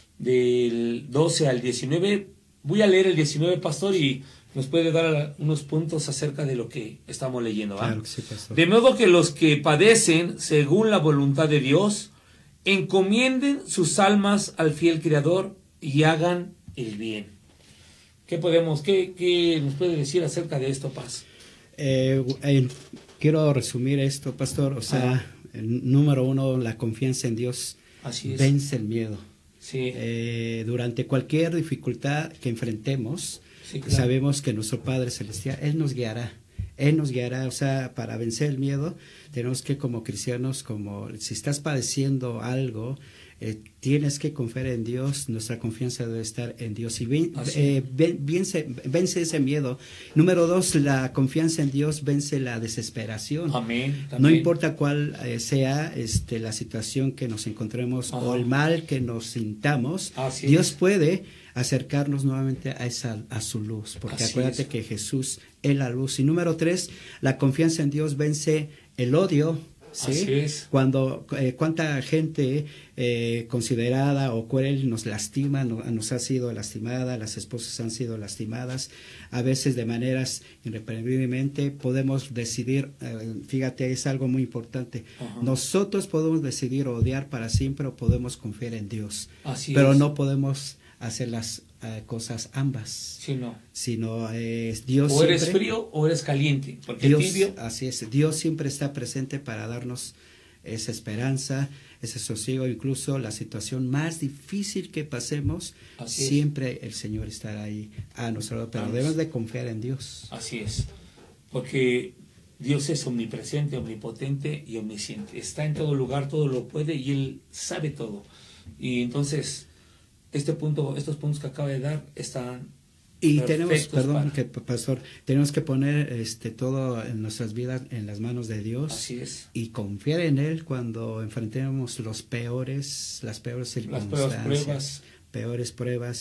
del doce al diecinueve. Voy a leer el diecinueve, pastor, y nos puede dar unos puntos acerca de lo que estamos leyendo, ¿va? Claro que sí, pastor. De modo que los que padecen según la voluntad de Dios, encomienden sus almas al fiel Creador y hagan el bien. ¿Qué podemos, qué, qué nos puede decir acerca de esto, Paz? Eh, eh, quiero resumir esto, pastor. O sea, ah. el, número uno, la confianza en Dios. Así es. Vence el miedo. Sí. Eh, durante cualquier dificultad que enfrentemos, sí, claro, sabemos que nuestro Padre Celestial, Él nos guiará. Él nos guiará, o sea, para vencer el miedo, tenemos que como cristianos, como si estás padeciendo algo, eh, tienes que confiar en Dios, nuestra confianza debe estar en Dios. Y ven, eh, ven, vence, vence ese miedo. Número dos, la confianza en Dios vence la desesperación. Amén. No importa cuál eh, sea este, la situación que nos encontremos, ajá, o el mal que nos sintamos, así Dios es. puede acercarnos nuevamente a esa a su luz, porque así acuérdate es. que Jesús es la luz. Y número tres, la confianza en Dios vence el odio. ¿Sí? Así es. Cuando eh, cuánta gente eh, considerada o cruel nos lastima, no, nos ha sido lastimada, las esposas han sido lastimadas, a veces de maneras irreprensiblemente podemos decidir, eh, fíjate, es algo muy importante. Ajá. Nosotros podemos decidir odiar para siempre o podemos confiar en Dios. Así pero es. no podemos hacer las uh, cosas ambas. Sí, no. Sino eh, Dios o siempre, eres frío o eres caliente, porque Dios, tibio. Así es, Dios siempre está presente para darnos esa esperanza, ese sosiego, incluso la situación más difícil que pasemos, así siempre es. El Señor estará ahí a nuestro lado, pero Vamos. debemos de confiar en Dios. Así es, porque Dios es omnipresente, omnipotente y omnisciente, está en todo lugar, todo lo puede y Él sabe todo. Y entonces este punto, estos puntos que acaba de dar están y tenemos, perdón, para... que pastor, tenemos que poner este todo en nuestras vidas en las manos de Dios. Así es. Y confiar en Él cuando enfrentemos los peores, las peores circunstancias, las peores pruebas, peores pruebas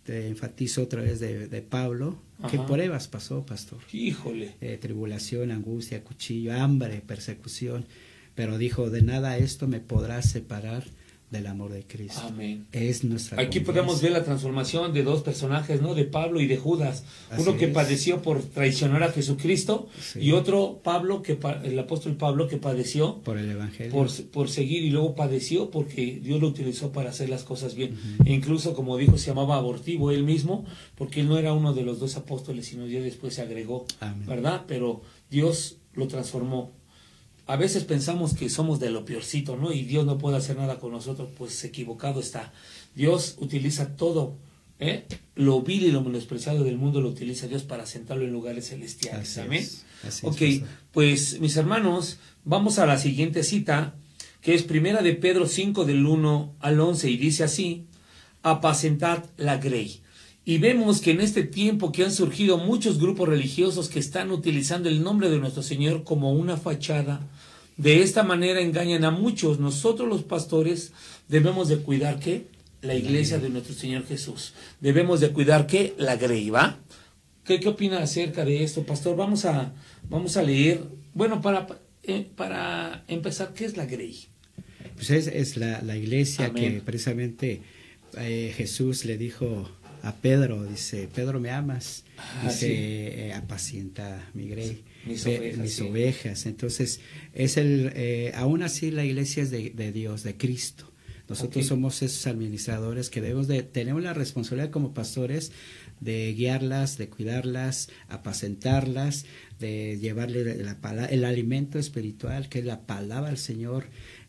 te enfatizo otra vez de, de Pablo, Ajá. que pruebas pasó, pastor. Híjole. Eh, tribulación, angustia, cuchillo, hambre, persecución. Pero dijo, de nada esto me podrá separar del amor de Cristo. Amén. Es nuestra Aquí confianza. podemos ver la transformación de dos personajes, ¿no? De Pablo y de Judas. Así Uno que es. padeció por traicionar a Jesucristo, Sí. y otro, Pablo, que pa- el apóstol Pablo, que padeció Por el Evangelio. por, por seguir, y luego padeció porque Dios lo utilizó para hacer las cosas bien. Ujú. E incluso, como dijo, se llamaba abortivo él mismo, porque él no era uno de los dos apóstoles, sino Dios después se agregó, Amén. ¿verdad? Pero Dios lo transformó. A veces pensamos que somos de lo peorcito, ¿no? Y Dios no puede hacer nada con nosotros, pues equivocado está. Dios utiliza todo, ¿eh? Lo vil y lo menospreciado del mundo lo utiliza Dios para sentarlo en lugares celestiales. Así Amén. es, así Ok, es, pastor. pues mis hermanos, vamos a la siguiente cita, que es primera de Pedro cinco del uno al once, y dice así: apacentad la grey. Y vemos que en este tiempo que han surgido muchos grupos religiosos que están utilizando el nombre de nuestro Señor como una fachada. De esta manera engañan a muchos. Nosotros los pastores debemos de cuidar ¿qué? La iglesia de nuestro Señor Jesús. Debemos de cuidar ¿qué? La grey, ¿va? ¿Qué, qué opina acerca de esto, pastor? Vamos a, vamos a leer. Bueno, para, eh, para empezar, ¿qué es la grey? Pues es, es la, la iglesia Amén. que precisamente eh, Jesús le dijo a Pedro, dice, Pedro, ¿me amas? Ah, Dice, sí. eh, apacienta mi grey, Mis ve- ovejas, mis sí. ovejas. Entonces, es el, eh, aún así la iglesia es de, de Dios, de Cristo. Nosotros Ok. somos esos administradores que debemos de, tenemos la responsabilidad como pastores de guiarlas, de cuidarlas, apacentarlas, de llevarle la pala- el alimento espiritual, que es la palabra del Señor.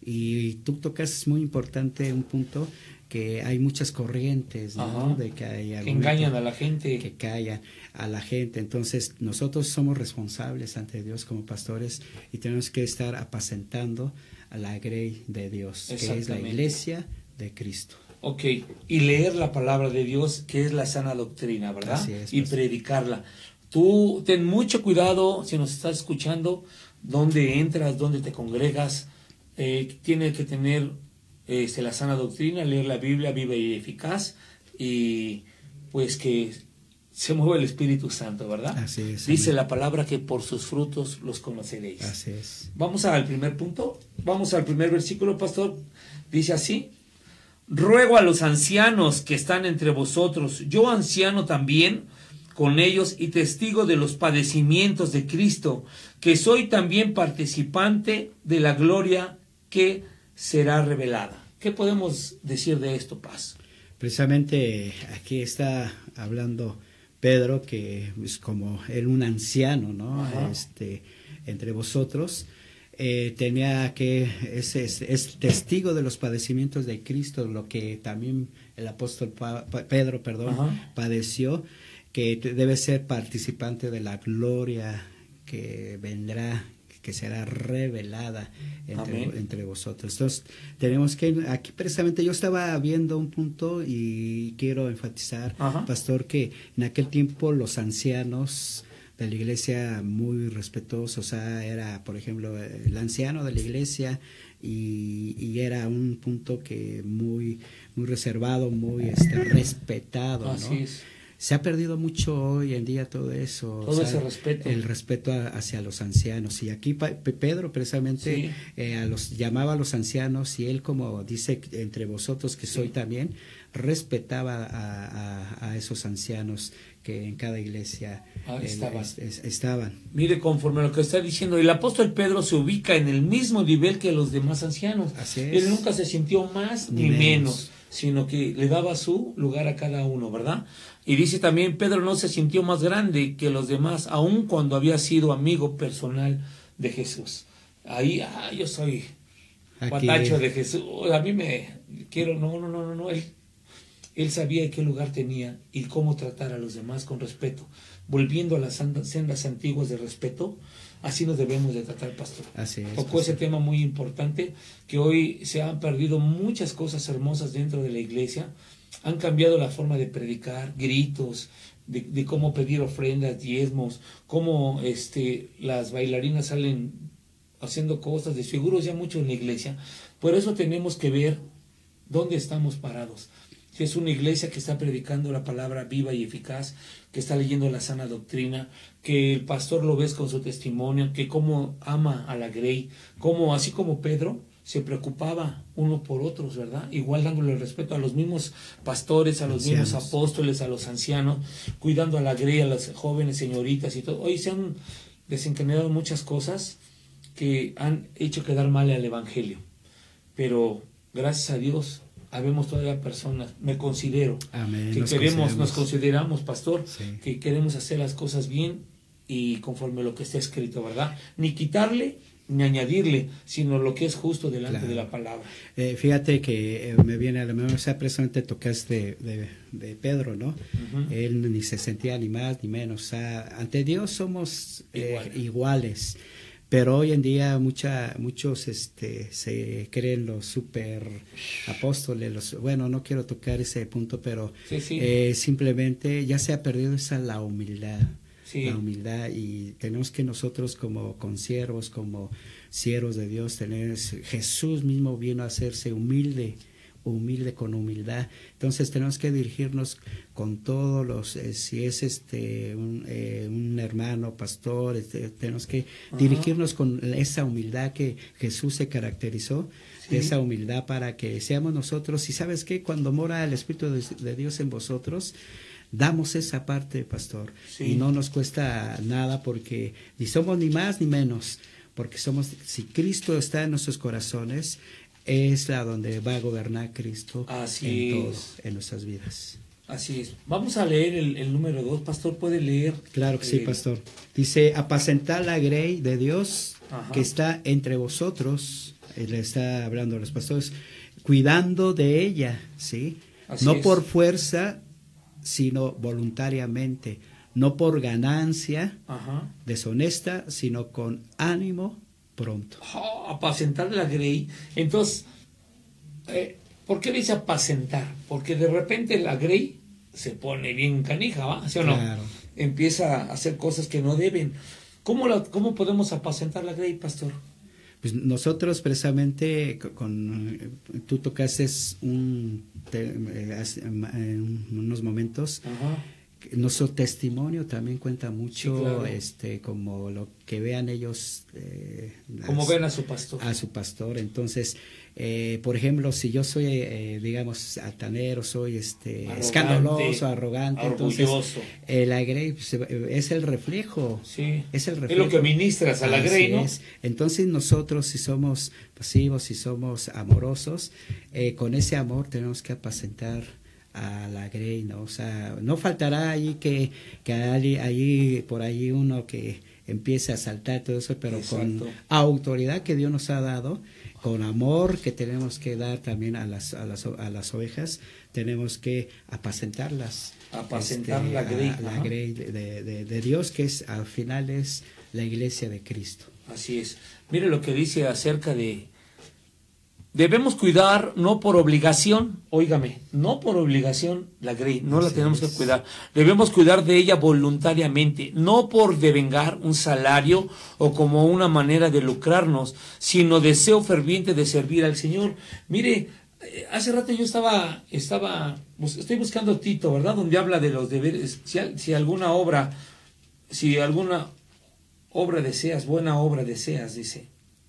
Y tú tocas, es muy importante un punto, que hay muchas corrientes, ¿no? Ajá. De que hay Que algún- engañan a la gente. que callan a la gente. Entonces, nosotros somos responsables ante Dios como pastores y tenemos que estar apacentando a la grey de Dios, que es la Exactamente. iglesia de Cristo. Ok, y leer la palabra de Dios, que es la sana doctrina, ¿verdad? Así es, y pastor. predicarla. Tú ten mucho cuidado, si nos estás escuchando, dónde entras, dónde te congregas. Eh, tiene que tener este, la sana doctrina, leer la Biblia viva y eficaz, y pues que se mueva el Espíritu Santo, ¿verdad? Así es, Dice amén. la palabra que por sus frutos los conoceréis. Así es. Vamos al primer punto, vamos al primer versículo, pastor. Dice así: ruego a los ancianos que están entre vosotros, yo anciano también con ellos y testigo de los padecimientos de Cristo, que soy también participante de la gloria que será revelada. ¿Qué podemos decir de esto, Paz? Precisamente aquí está hablando Pedro, que es como él un anciano, ¿no? Ajá. Este, entre vosotros. Eh, tenía que, es, es, es testigo de los padecimientos de Cristo, lo que también el apóstol Pa- Pa- Pedro, perdón, Ajá. padeció, que te- debe ser participante de la gloria que vendrá, que será revelada entre, Amén. entre vosotros. Entonces, tenemos que, aquí precisamente yo estaba viendo un punto y quiero enfatizar, Ajá. pastor, que en aquel tiempo los ancianos de la iglesia muy respetuosos, o sea, era, por ejemplo, el anciano de la iglesia y, y era un punto que muy, muy reservado, muy este, respetado, ¿no? Así es. Se ha perdido mucho hoy en día todo eso. Todo ese respeto. El respeto a- hacia los ancianos. Y aquí pa- Pe- Pedro precisamente Sí. eh, a los, llamaba a los ancianos y él, como dice entre vosotros que soy Sí. también, respetaba a, a- a esos ancianos que en cada iglesia Ah, eh, estaban. es- es- estaban. Mire, conforme a lo que está diciendo, el apóstol Pedro se ubica en el mismo nivel que los demás ancianos. Así es. Él nunca se sintió más ni, Ni menos. menos. sino que le daba su lugar a cada uno, ¿verdad? Y dice también, Pedro no se sintió más grande que los demás, aun cuando había sido amigo personal de Jesús. Ahí, ah, yo soy Aquí- guatacho de Jesús, a mí me quiero, no, no, no, no, no, él, él sabía qué lugar tenía y cómo tratar a los demás con respeto, volviendo a las sand- sendas antiguas de respeto. Así nos debemos de tratar, pastor. Así es, Tocó ese tema muy importante, que hoy se han perdido muchas cosas hermosas dentro de la iglesia. Han cambiado la forma de predicar, gritos, de, de cómo pedir ofrendas, diezmos, cómo este, las bailarinas salen haciendo cosas, desfiguros ya mucho en la iglesia. Por eso tenemos que ver dónde estamos parados. si es una iglesia que está predicando la palabra viva y eficaz, que está leyendo la sana doctrina, que el pastor lo ves con su testimonio, que cómo ama a la Grey, como así como Pedro se preocupaba uno por otros, ¿verdad? Igual dándole respeto a los mismos pastores, a los ancianos. mismos apóstoles, a los ancianos, cuidando a la Grey, a las jóvenes señoritas y todo. Hoy se han desencadenado muchas cosas que han hecho quedar mal al evangelio, pero gracias a Dios habemos todavía personas, me considero, Amén, que nos queremos, consideramos. nos consideramos, pastor, Sí. que queremos hacer las cosas bien y conforme lo que está escrito, ¿verdad? Ni quitarle ni añadirle, sino lo que es justo delante Claro. de la palabra. Eh, fíjate que eh, me viene a la memoria, o sea, precisamente tocaste de, de, de Pedro, ¿no? Ujú. Él ni se sentía ni más ni menos, o sea, ante Dios somos eh, Iguales. iguales, pero hoy en día mucha, muchos este, se creen los super apóstoles, los, bueno, no quiero tocar ese punto, pero Sí, sí. eh, simplemente ya se ha perdido esa la humildad. Sí. La humildad, y tenemos que nosotros como consiervos, como siervos de Dios, tener, Jesús mismo vino a hacerse humilde, humilde con humildad. Entonces tenemos que dirigirnos con todos los, eh, si es este un, eh, un hermano, pastor, este, tenemos que Ajá. dirigirnos con esa humildad que Jesús se caracterizó, Sí. esa humildad para que seamos nosotros. Y ¿sabes qué? Cuando mora el Espíritu de, de Dios en vosotros, damos esa parte, pastor, Sí. y no nos cuesta nada, porque ni somos ni más ni menos, porque somos, si Cristo está en nuestros corazones, es la donde va a gobernar Cristo Así en todo, es. en nuestras vidas. Así es. Vamos a leer el, el número dos, pastor, ¿puede leer? Claro que sí, Eh, pastor. Dice, apacentar la grey de Dios Ajá. que está entre vosotros, él está hablando a los pastores, cuidando de ella, ¿sí? Así no es. por fuerza, sino voluntariamente, no por ganancia Ajá. deshonesta, sino con ánimo pronto. Oh, apacentar la grey. Entonces, eh, ¿por qué dice apacentar? Porque de repente la grey se pone bien canija, ¿va? ¿Sí o no? Claro. Empieza a hacer cosas que no deben. ¿Cómo, la, cómo podemos apacentar la grey, pastor? Pues nosotros precisamente con, con tú tocaste un te, eh, hace- en unos momentos. Ajá. Nuestro testimonio también cuenta mucho, Sí, claro. este, como lo que vean ellos, eh, Como las- ven a su pastor. a su pastor. Entonces, eh, por ejemplo, si yo soy, eh, digamos, altanero, soy este Arrogante, escandaloso, arrogante, entonces orgulloso. eh, la grey pues, es el reflejo. Sí. Es el Es reflejo. lo que ministras a la Así grey, ¿no? es. Entonces nosotros, si somos pasivos, si somos amorosos, eh, con ese amor tenemos que apacentar a la grey, ¿no? O sea, no faltará allí que, que allí, allí, por allí uno que empiece a saltar todo eso, pero Exacto. con autoridad que Dios nos ha dado, con amor que tenemos que dar también a las, a las, a las ovejas, tenemos que apacentarlas. Apacentar la grey, a la ajá. grey de, de, de Dios, que es al final es la iglesia de Cristo. Así es. Mire lo que dice acerca de... Debemos cuidar no por obligación, óigame, no por obligación la grey, no la Así tenemos es. que cuidar. Debemos cuidar de ella voluntariamente, no por devengar un salario o como una manera de lucrarnos, sino deseo ferviente de servir al Señor. Mire, eh, hace rato yo estaba, estaba, bus- estoy buscando Tito, ¿verdad? Donde habla de los deberes, si, al- si alguna obra, si alguna obra deseas, buena obra deseas, dice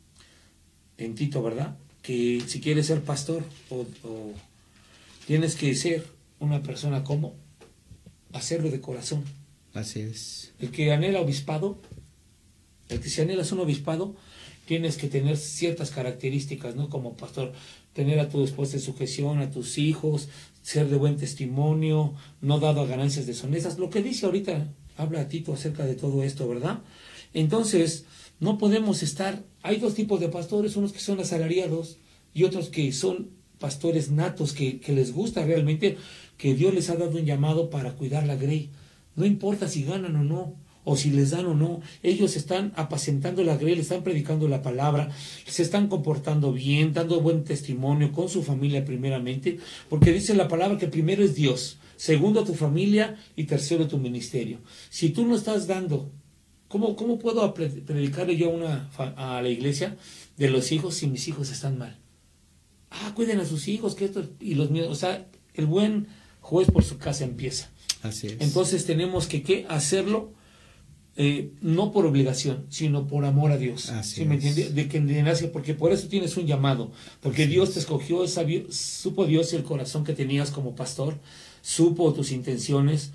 en Tito, ¿verdad? Que si quieres ser pastor o, o tienes que ser una persona como hacerlo de corazón. Así es. El que anhela obispado, el que si anhelas un obispado, tienes que tener ciertas características, ¿no? Como pastor, tener a tu esposa en sujeción, a tus hijos, ser de buen testimonio, no dado a ganancias deshonestas. Lo que dice ahorita, habla Tito acerca de todo esto, ¿verdad? Entonces, no podemos estar, hay dos tipos de pastores, unos que son asalariados y otros que son pastores natos, que, que les gusta realmente, que Dios les ha dado un llamado para cuidar la grey. No importa si ganan o no, o si les dan o no, ellos están apacentando la grey, le están predicando la palabra, se están comportando bien, dando buen testimonio con su familia primeramente, porque dice la palabra que primero es Dios, segundo tu familia y tercero tu ministerio. Si tú no estás dando, ¿cómo, cómo puedo pre- predicarle yo a, una, fa- a la iglesia de los hijos si mis hijos están mal? Ah, cuiden a sus hijos, que esto, y los míos, o sea, el buen juez por su casa empieza. Así es. Entonces tenemos que ¿qué? hacerlo eh, no por obligación, sino por amor a Dios. Así ¿Sí me es. entiende? De que nace, porque por eso tienes un llamado, porque Así Dios es. te escogió, sabió, supo Dios el corazón que tenías como pastor, supo tus intenciones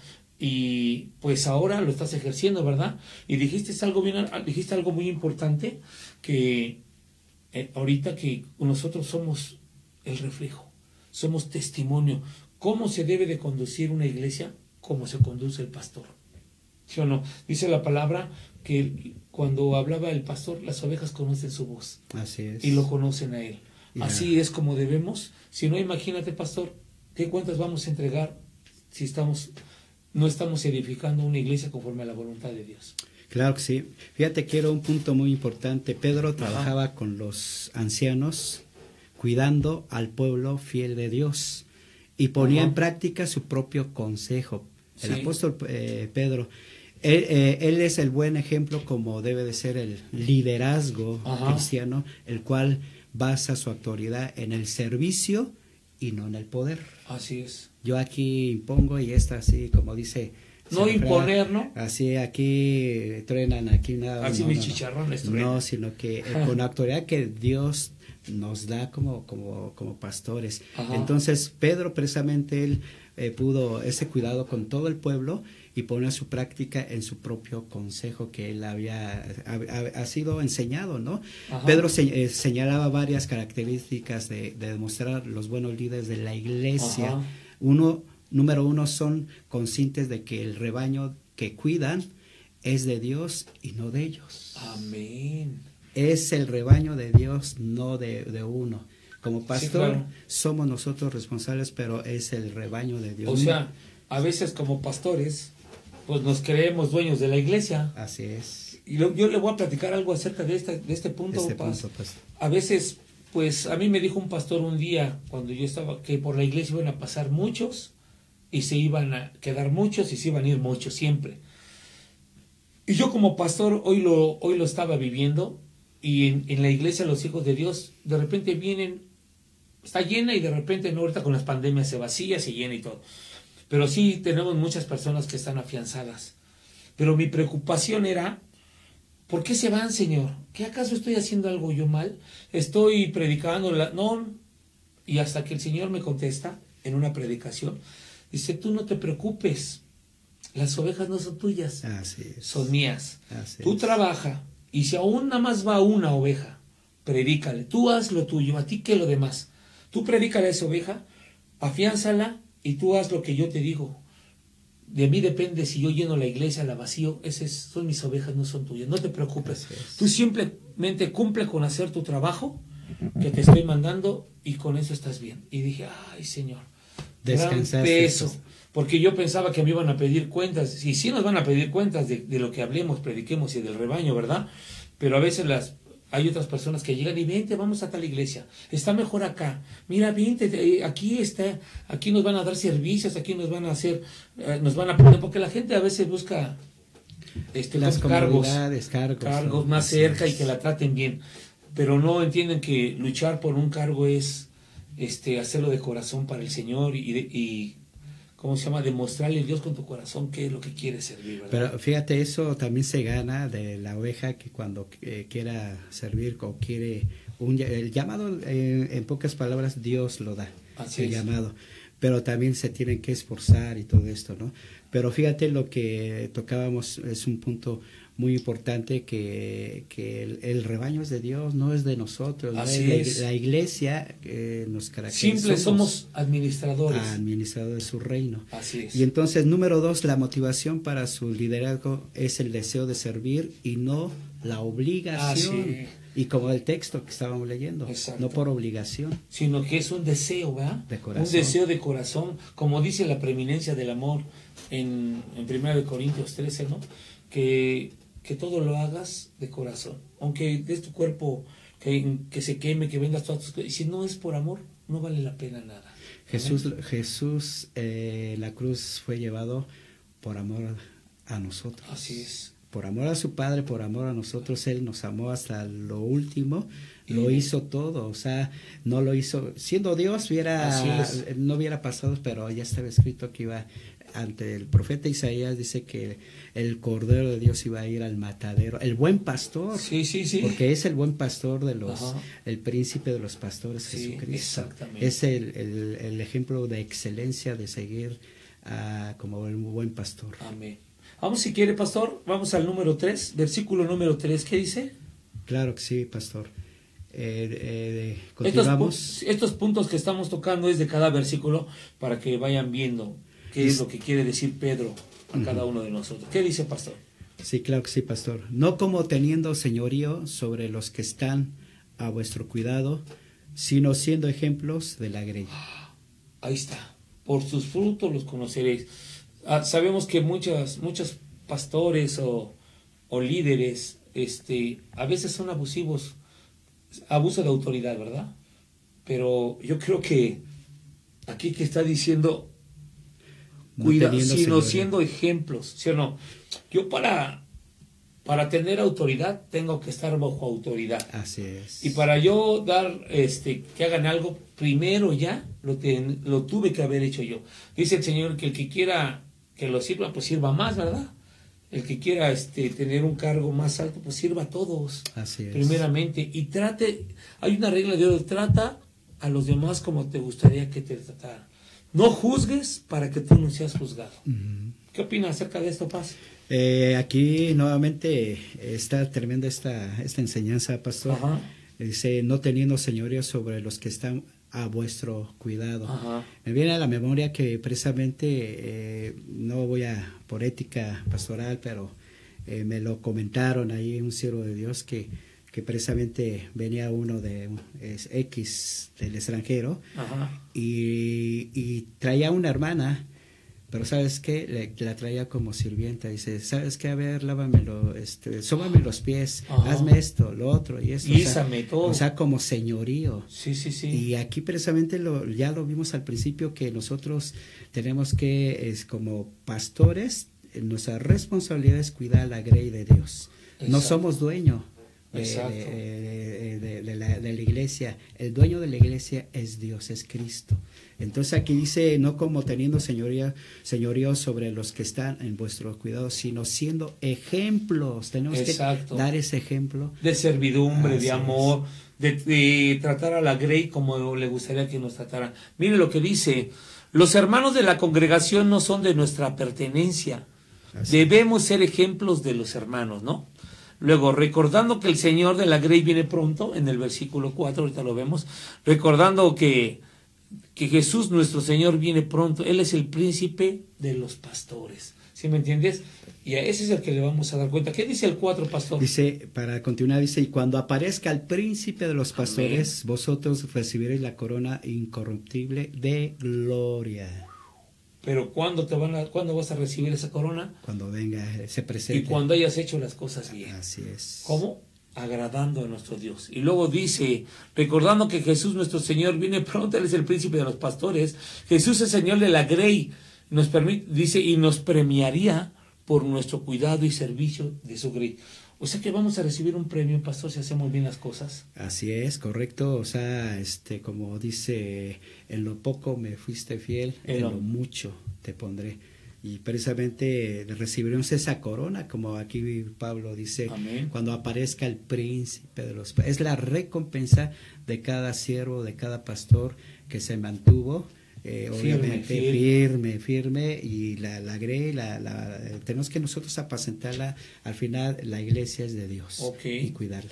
y pues ahora lo estás ejerciendo, ¿verdad? Y dijiste algo bien, dijiste algo muy importante, que eh, ahorita que nosotros somos el reflejo, somos testimonio. ¿Cómo se debe de conducir una iglesia? Como se conduce el pastor. ¿Sí o no? Dice la palabra que cuando hablaba el pastor, las ovejas conocen su voz. Así es. Y lo conocen a él. Ya. Así es como debemos. Si no, imagínate, pastor, ¿qué cuentas vamos a entregar si estamos, no estamos edificando una iglesia conforme a la voluntad de Dios? Claro que sí. Fíjate que era un punto muy importante. Pedro trabajaba Ajá. con los ancianos, cuidando al pueblo fiel de Dios, y ponía Ajá. en práctica su propio consejo. El Sí. apóstol eh, Pedro, él, eh, él es el buen ejemplo como debe de ser el liderazgo Ajá. cristiano, el cual basa su autoridad en el servicio y no en el poder. Así es. Yo aquí impongo y esta así como dice... No siempre, imponer, ¿no? Así aquí truenan, aquí nada. Así no, mis no, no. chicharrones truenan. No, sino que eh, con la autoridad que Dios nos da como, como, como pastores. Ajá. Entonces Pedro precisamente él eh, pudo ese cuidado con todo el pueblo y poner su práctica en su propio consejo que él había ha, ha sido enseñado, ¿no? Ajá. Pedro se, eh, señalaba varias características de, de demostrar los buenos líderes de la iglesia. Ajá. Uno, número uno, son conscientes de que el rebaño que cuidan es de Dios y no de ellos. Amén. Es el rebaño de Dios, no de, de uno. Como pastor, Sí, claro. somos nosotros responsables, pero es el rebaño de Dios. O sea, a veces como pastores, pues nos creemos dueños de la iglesia. Así es. Y lo, yo le voy a platicar algo acerca de, esta, de este punto, Este Paz. punto, pues. A veces, pues a mí me dijo un pastor un día, cuando yo estaba, que por la iglesia iban a pasar muchos, y se iban a quedar muchos, y se iban a ir muchos, siempre. Y yo como pastor, hoy lo, hoy lo estaba viviendo, y en, en la iglesia los hijos de Dios, de repente vienen, está llena, y de repente, no, ahorita con las pandemias se vacía, se llena y todo. Pero sí tenemos muchas personas que están afianzadas. Pero mi preocupación era, ¿por qué se van, Señor? ¿Qué acaso estoy haciendo algo yo mal? Estoy predicando, la... no. Y hasta que el Señor me contesta en una predicación, dice, tú no te preocupes, las ovejas no son tuyas, Así es. son mías. Así Tú es. trabaja, y si aún nada más va una oveja, predícale, tú haz lo tuyo, a ti que lo demás. Tú predícale a esa oveja, afiánzala, y tú haz lo que yo te digo. De mí depende si yo lleno la iglesia, la vacío, esas son mis ovejas, no son tuyas. No te preocupes. Tú simplemente cumple con hacer tu trabajo que te estoy mandando y con eso estás bien. Y dije, ay, Señor, gran Descansaste, peso. pues. Porque yo pensaba que me iban a pedir cuentas. Y sí nos van a pedir cuentas de, de lo que hablemos, prediquemos y del rebaño, ¿verdad? Pero a veces las... hay otras personas que llegan y vente, vamos a tal iglesia, está mejor acá, mira, vente, eh, aquí está, aquí nos van a dar servicios, aquí nos van a hacer, eh, nos van a poner, porque la gente a veces busca este, Las cargos, comodidades, cargos, cargos ¿no? más Así cerca es. y que la traten bien, pero no entienden que luchar por un cargo es este, hacerlo de corazón para el Señor y, de- y ¿cómo se llama? Demostrarle a Dios con tu corazón qué es lo que quiere servir, ¿verdad? Pero fíjate, eso también se gana de la oveja que cuando eh, quiera servir o quiere un ll- el llamado, eh, en pocas palabras, Dios lo da, Así el es. llamado. Pero también se tienen que esforzar y todo esto, ¿no? Pero fíjate, lo que tocábamos es un punto muy importante, que, que el, el rebaño es de Dios, no es de nosotros. ¿no? Así la, es. la iglesia eh, nos caracteriza. Simples somos administradores. administradores de su reino. Así es. Y entonces, número dos, la motivación para su liderazgo es el deseo de servir y no la obligación. Ah, sí. Y como el texto que estábamos leyendo, Exacto. no por obligación. Sino que es un deseo, ¿verdad? De corazón. Un deseo de corazón, como dice la preeminencia del amor en, en primera de Corintios trece, ¿no? Que, que todo lo hagas de corazón. Aunque des tu cuerpo, que, que se queme, que vendas todas tus cosas. Y si no es por amor, no vale la pena nada. Jesús, Jesús eh, la cruz fue llevado por amor a nosotros. Así es. por amor a su Padre, por amor a nosotros, Él nos amó hasta lo último, lo hizo todo, o sea, no lo hizo, siendo Dios, hubiera, no hubiera pasado, pero ya estaba escrito que iba, ante el profeta Isaías dice que el Cordero de Dios iba a ir al matadero, el buen pastor, sí, sí, sí. porque es el buen pastor de los, Ajá. el príncipe de los pastores, sí, Jesucristo, exactamente. es el, el, el ejemplo de excelencia de seguir uh, como el buen pastor. Amén. Vamos, si quiere, pastor, vamos al número tres, versículo número tres, ¿qué dice? Claro que sí, pastor. Eh, eh, continuamos. Estos, estos puntos que estamos tocando es de cada versículo para que vayan viendo qué es lo que quiere decir Pedro a cada uno de nosotros. ¿Qué dice, pastor? Sí, claro que sí, pastor. No como teniendo señorío sobre los que están a vuestro cuidado, sino siendo ejemplos de la grey. Ahí está. Por sus frutos los conoceréis. Ah, sabemos que muchas, muchos pastores o, o líderes este, a veces son abusivos, abuso de autoridad, ¿verdad? Pero yo creo que aquí que está diciendo, cuida, no sino señoría. siendo ejemplos, ¿sí o no? Yo para, para tener autoridad tengo que estar bajo autoridad. Así es. Y para yo dar, este, que hagan algo, primero ya lo, ten, lo tuve que haber hecho yo. Dice el Señor que el que quiera que lo sirva, pues sirva más, ¿verdad? El que quiera este, tener un cargo más alto, pues sirva a todos. Así es. Primeramente. Y trate, hay una regla de oro, trata a los demás como te gustaría que te trataran. No juzgues para que tú no seas juzgado. Uh-huh. ¿Qué opinas acerca de esto, Paz? Eh, aquí nuevamente está tremenda esta, esta enseñanza, pastor. Ajá. Dice, no teniendo señorío sobre los que están a vuestro cuidado. Ajá. Me viene a la memoria que precisamente, eh, no voy a por ética pastoral, pero eh, me lo comentaron ahí un siervo de Dios que, que precisamente venía uno de es, X del extranjero. Ajá. Y, y traía una hermana, pero ¿sabes qué? Le, la traía como sirvienta. Dice, ¿sabes qué? A ver, lávamelo, este, sóbame los pies, Ajá. hazme esto, lo otro y eso. Guísame, o sea, todo. O sea, como señorío. Sí, sí, sí. Y aquí precisamente lo, ya lo vimos al principio que nosotros tenemos que, es como pastores, nuestra responsabilidad es cuidar a la grey de Dios. Exacto. No somos dueños de, de, de, de, la, de la iglesia. El dueño de la iglesia es Dios, es Cristo. Entonces aquí dice, no como teniendo señoría, señorío sobre los que están en vuestro cuidado, sino siendo ejemplos. Tenemos Exacto. que dar ese ejemplo. De servidumbre, Así de amor, de, de tratar a la grey como le gustaría que nos trataran. Mire lo que dice, los hermanos de la congregación no son de nuestra pertenencia. Así. Debemos ser ejemplos de los hermanos, ¿no? Luego, recordando que el Señor de la grey viene pronto, en el versículo cuatro, ahorita lo vemos, recordando que que Jesús nuestro Señor viene pronto, Él es el príncipe de los pastores, ¿sí me entiendes? Y a ese es el que le vamos a dar cuenta. ¿Qué dice el cuatro, pastor? Dice, para continuar, dice, y cuando aparezca el príncipe de los pastores, amén, vosotros recibiréis la corona incorruptible de gloria. Pero ¿cuándo te van a, cuándo vas a recibir esa corona? Cuando venga, se presente. Y cuando hayas hecho las cosas bien. Así es. ¿Cómo? Agradando a nuestro Dios. Y luego dice, recordando que Jesús nuestro Señor viene pronto, Él es el príncipe de los pastores, Jesús es Señor de la grey, nos permite, dice, y nos premiaría por nuestro cuidado y servicio de su grey. O sea que vamos a recibir un premio, pastor, si hacemos bien las cosas. Así es, correcto. O sea, este, como dice, en lo poco me fuiste fiel, en, en lo mucho te pondré. Y precisamente recibiremos esa corona, como aquí Pablo dice, amén, cuando aparezca el príncipe de los... Es la recompensa de cada siervo, de cada pastor que se mantuvo, eh, firme, obviamente firme, firme, firme y la, la grey, la, la, tenemos que nosotros apacentarla. Al final, la iglesia es de Dios, okay, y cuidarla.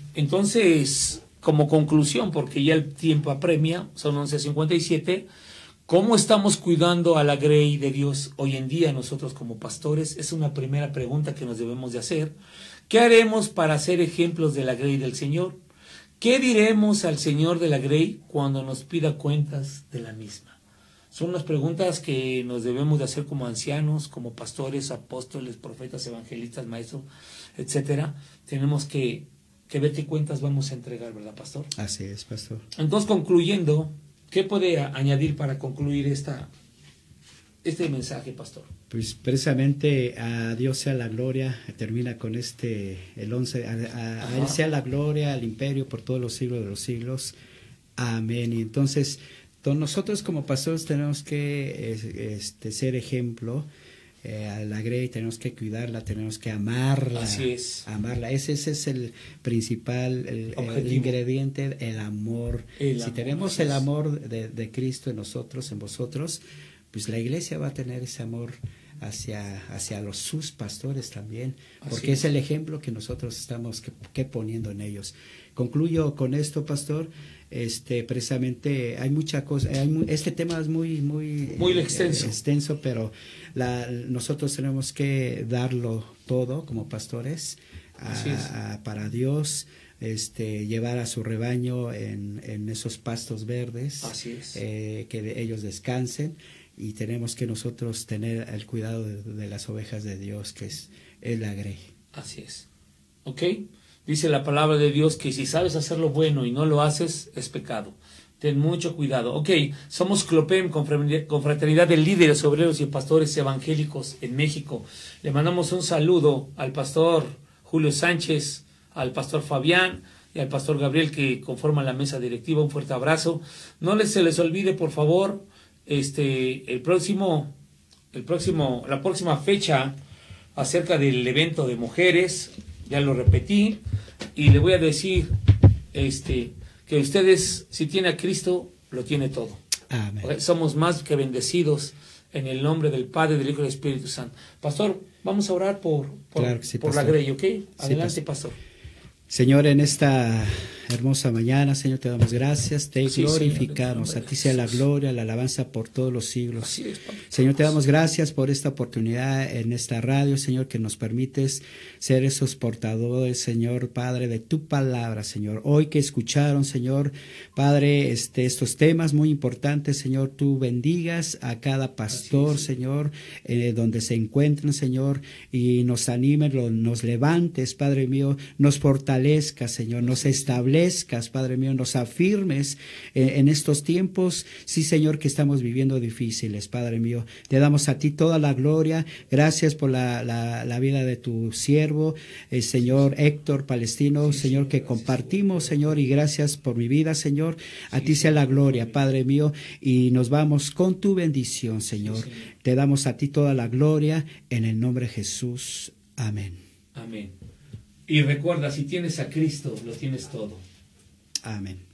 Entonces, como conclusión, porque ya el tiempo apremia, son once cincuenta y siete... ¿Cómo estamos cuidando a la grey de Dios hoy en día nosotros como pastores? Es una primera pregunta que nos debemos de hacer. ¿Qué haremos para ser ejemplos de la grey del Señor? ¿Qué diremos al Señor de la grey cuando nos pida cuentas de la misma? Son unas preguntas que nos debemos de hacer como ancianos, como pastores, apóstoles, profetas, evangelistas, maestros, etcétera. Tenemos que, que ver qué cuentas vamos a entregar, ¿verdad, pastor? Así es, pastor. Entonces, concluyendo, ¿qué puede añadir para concluir esta, este mensaje, pastor? Pues precisamente a Dios sea la gloria, termina con este, el once, a, a, a Él sea la gloria, al imperio por todos los siglos de los siglos. Amén. Y entonces, todos nosotros como pastores tenemos que este, ser ejemplo eh, a la Grey, tenemos que cuidarla, tenemos que amarla. Así es. Amarla. Ese, ese es el principal, el, el ingrediente, el amor. El si amor, tenemos así el es. amor de, de Cristo en nosotros, en vosotros, pues la iglesia va a tener ese amor hacia, hacia los sus pastores también, porque es. es el ejemplo que nosotros estamos que, que poniendo en ellos. Concluyo con esto, pastor. Este, precisamente hay mucha cosa, hay mu este tema es muy muy muy extenso, eh, extenso, pero la, nosotros tenemos que darlo todo como pastores a, a, para Dios, este, llevar a su rebaño en, en esos pastos verdes, Así es. eh, que de ellos descansen, y tenemos que nosotros tener el cuidado de, de las ovejas de Dios, que es el Grey. Así es. ¿Ok? Dice la palabra de Dios que si sabes hacer lo bueno y no lo haces, es pecado. Ten mucho cuidado. Ok, somos Clopem, confraternidad de líderes, obreros y pastores evangélicos en México. Le mandamos un saludo al pastor Julio Sánchez, al pastor Fabián y al pastor Gabriel, que conforman la mesa directiva. Un fuerte abrazo. No les, se les olvide, por favor, este, el próximo, el próximo, la próxima fecha acerca del evento de mujeres. Ya lo repetí y le voy a decir este, que ustedes, si tiene a Cristo, lo tiene todo. Amén. Somos más que bendecidos en el nombre del Padre, del Hijo y del Espíritu Santo. Pastor, vamos a orar por, por, claro que sí, por la Grey, ¿ok? Adelante, sí, pastor. Señor, en esta hermosa mañana, Señor, te damos gracias, te Sí, glorificamos, Señor, a ti sea la gloria, la alabanza por todos los siglos. Así es, Señor, te damos gracias por esta oportunidad en esta radio, Señor, que nos permites ser esos portadores, Señor, Padre, de tu palabra, Señor. Hoy que escucharon, Señor, Padre, este, estos temas muy importantes, Señor, tú bendigas a cada pastor, Señor, eh, donde se encuentren, Señor, y nos animes, lo, nos levantes, Padre mío, nos fortalezcas, Señor, nos establezcas, Padre mío, nos afirmes eh, en estos tiempos, sí, Señor, que estamos viviendo difíciles, Padre mío. Te damos a ti toda la gloria. Gracias por la, la, la vida de tu siervo, el Señor Héctor Palestino, Señor, que compartimos, Señor, y gracias por mi vida, Señor. A ti sea la gloria, Padre mío, y nos vamos con tu bendición, Señor. Te damos a ti toda la gloria en el nombre de Jesús. Amén. Amén. Y recuerda, si tienes a Cristo, lo tienes todo. Amén.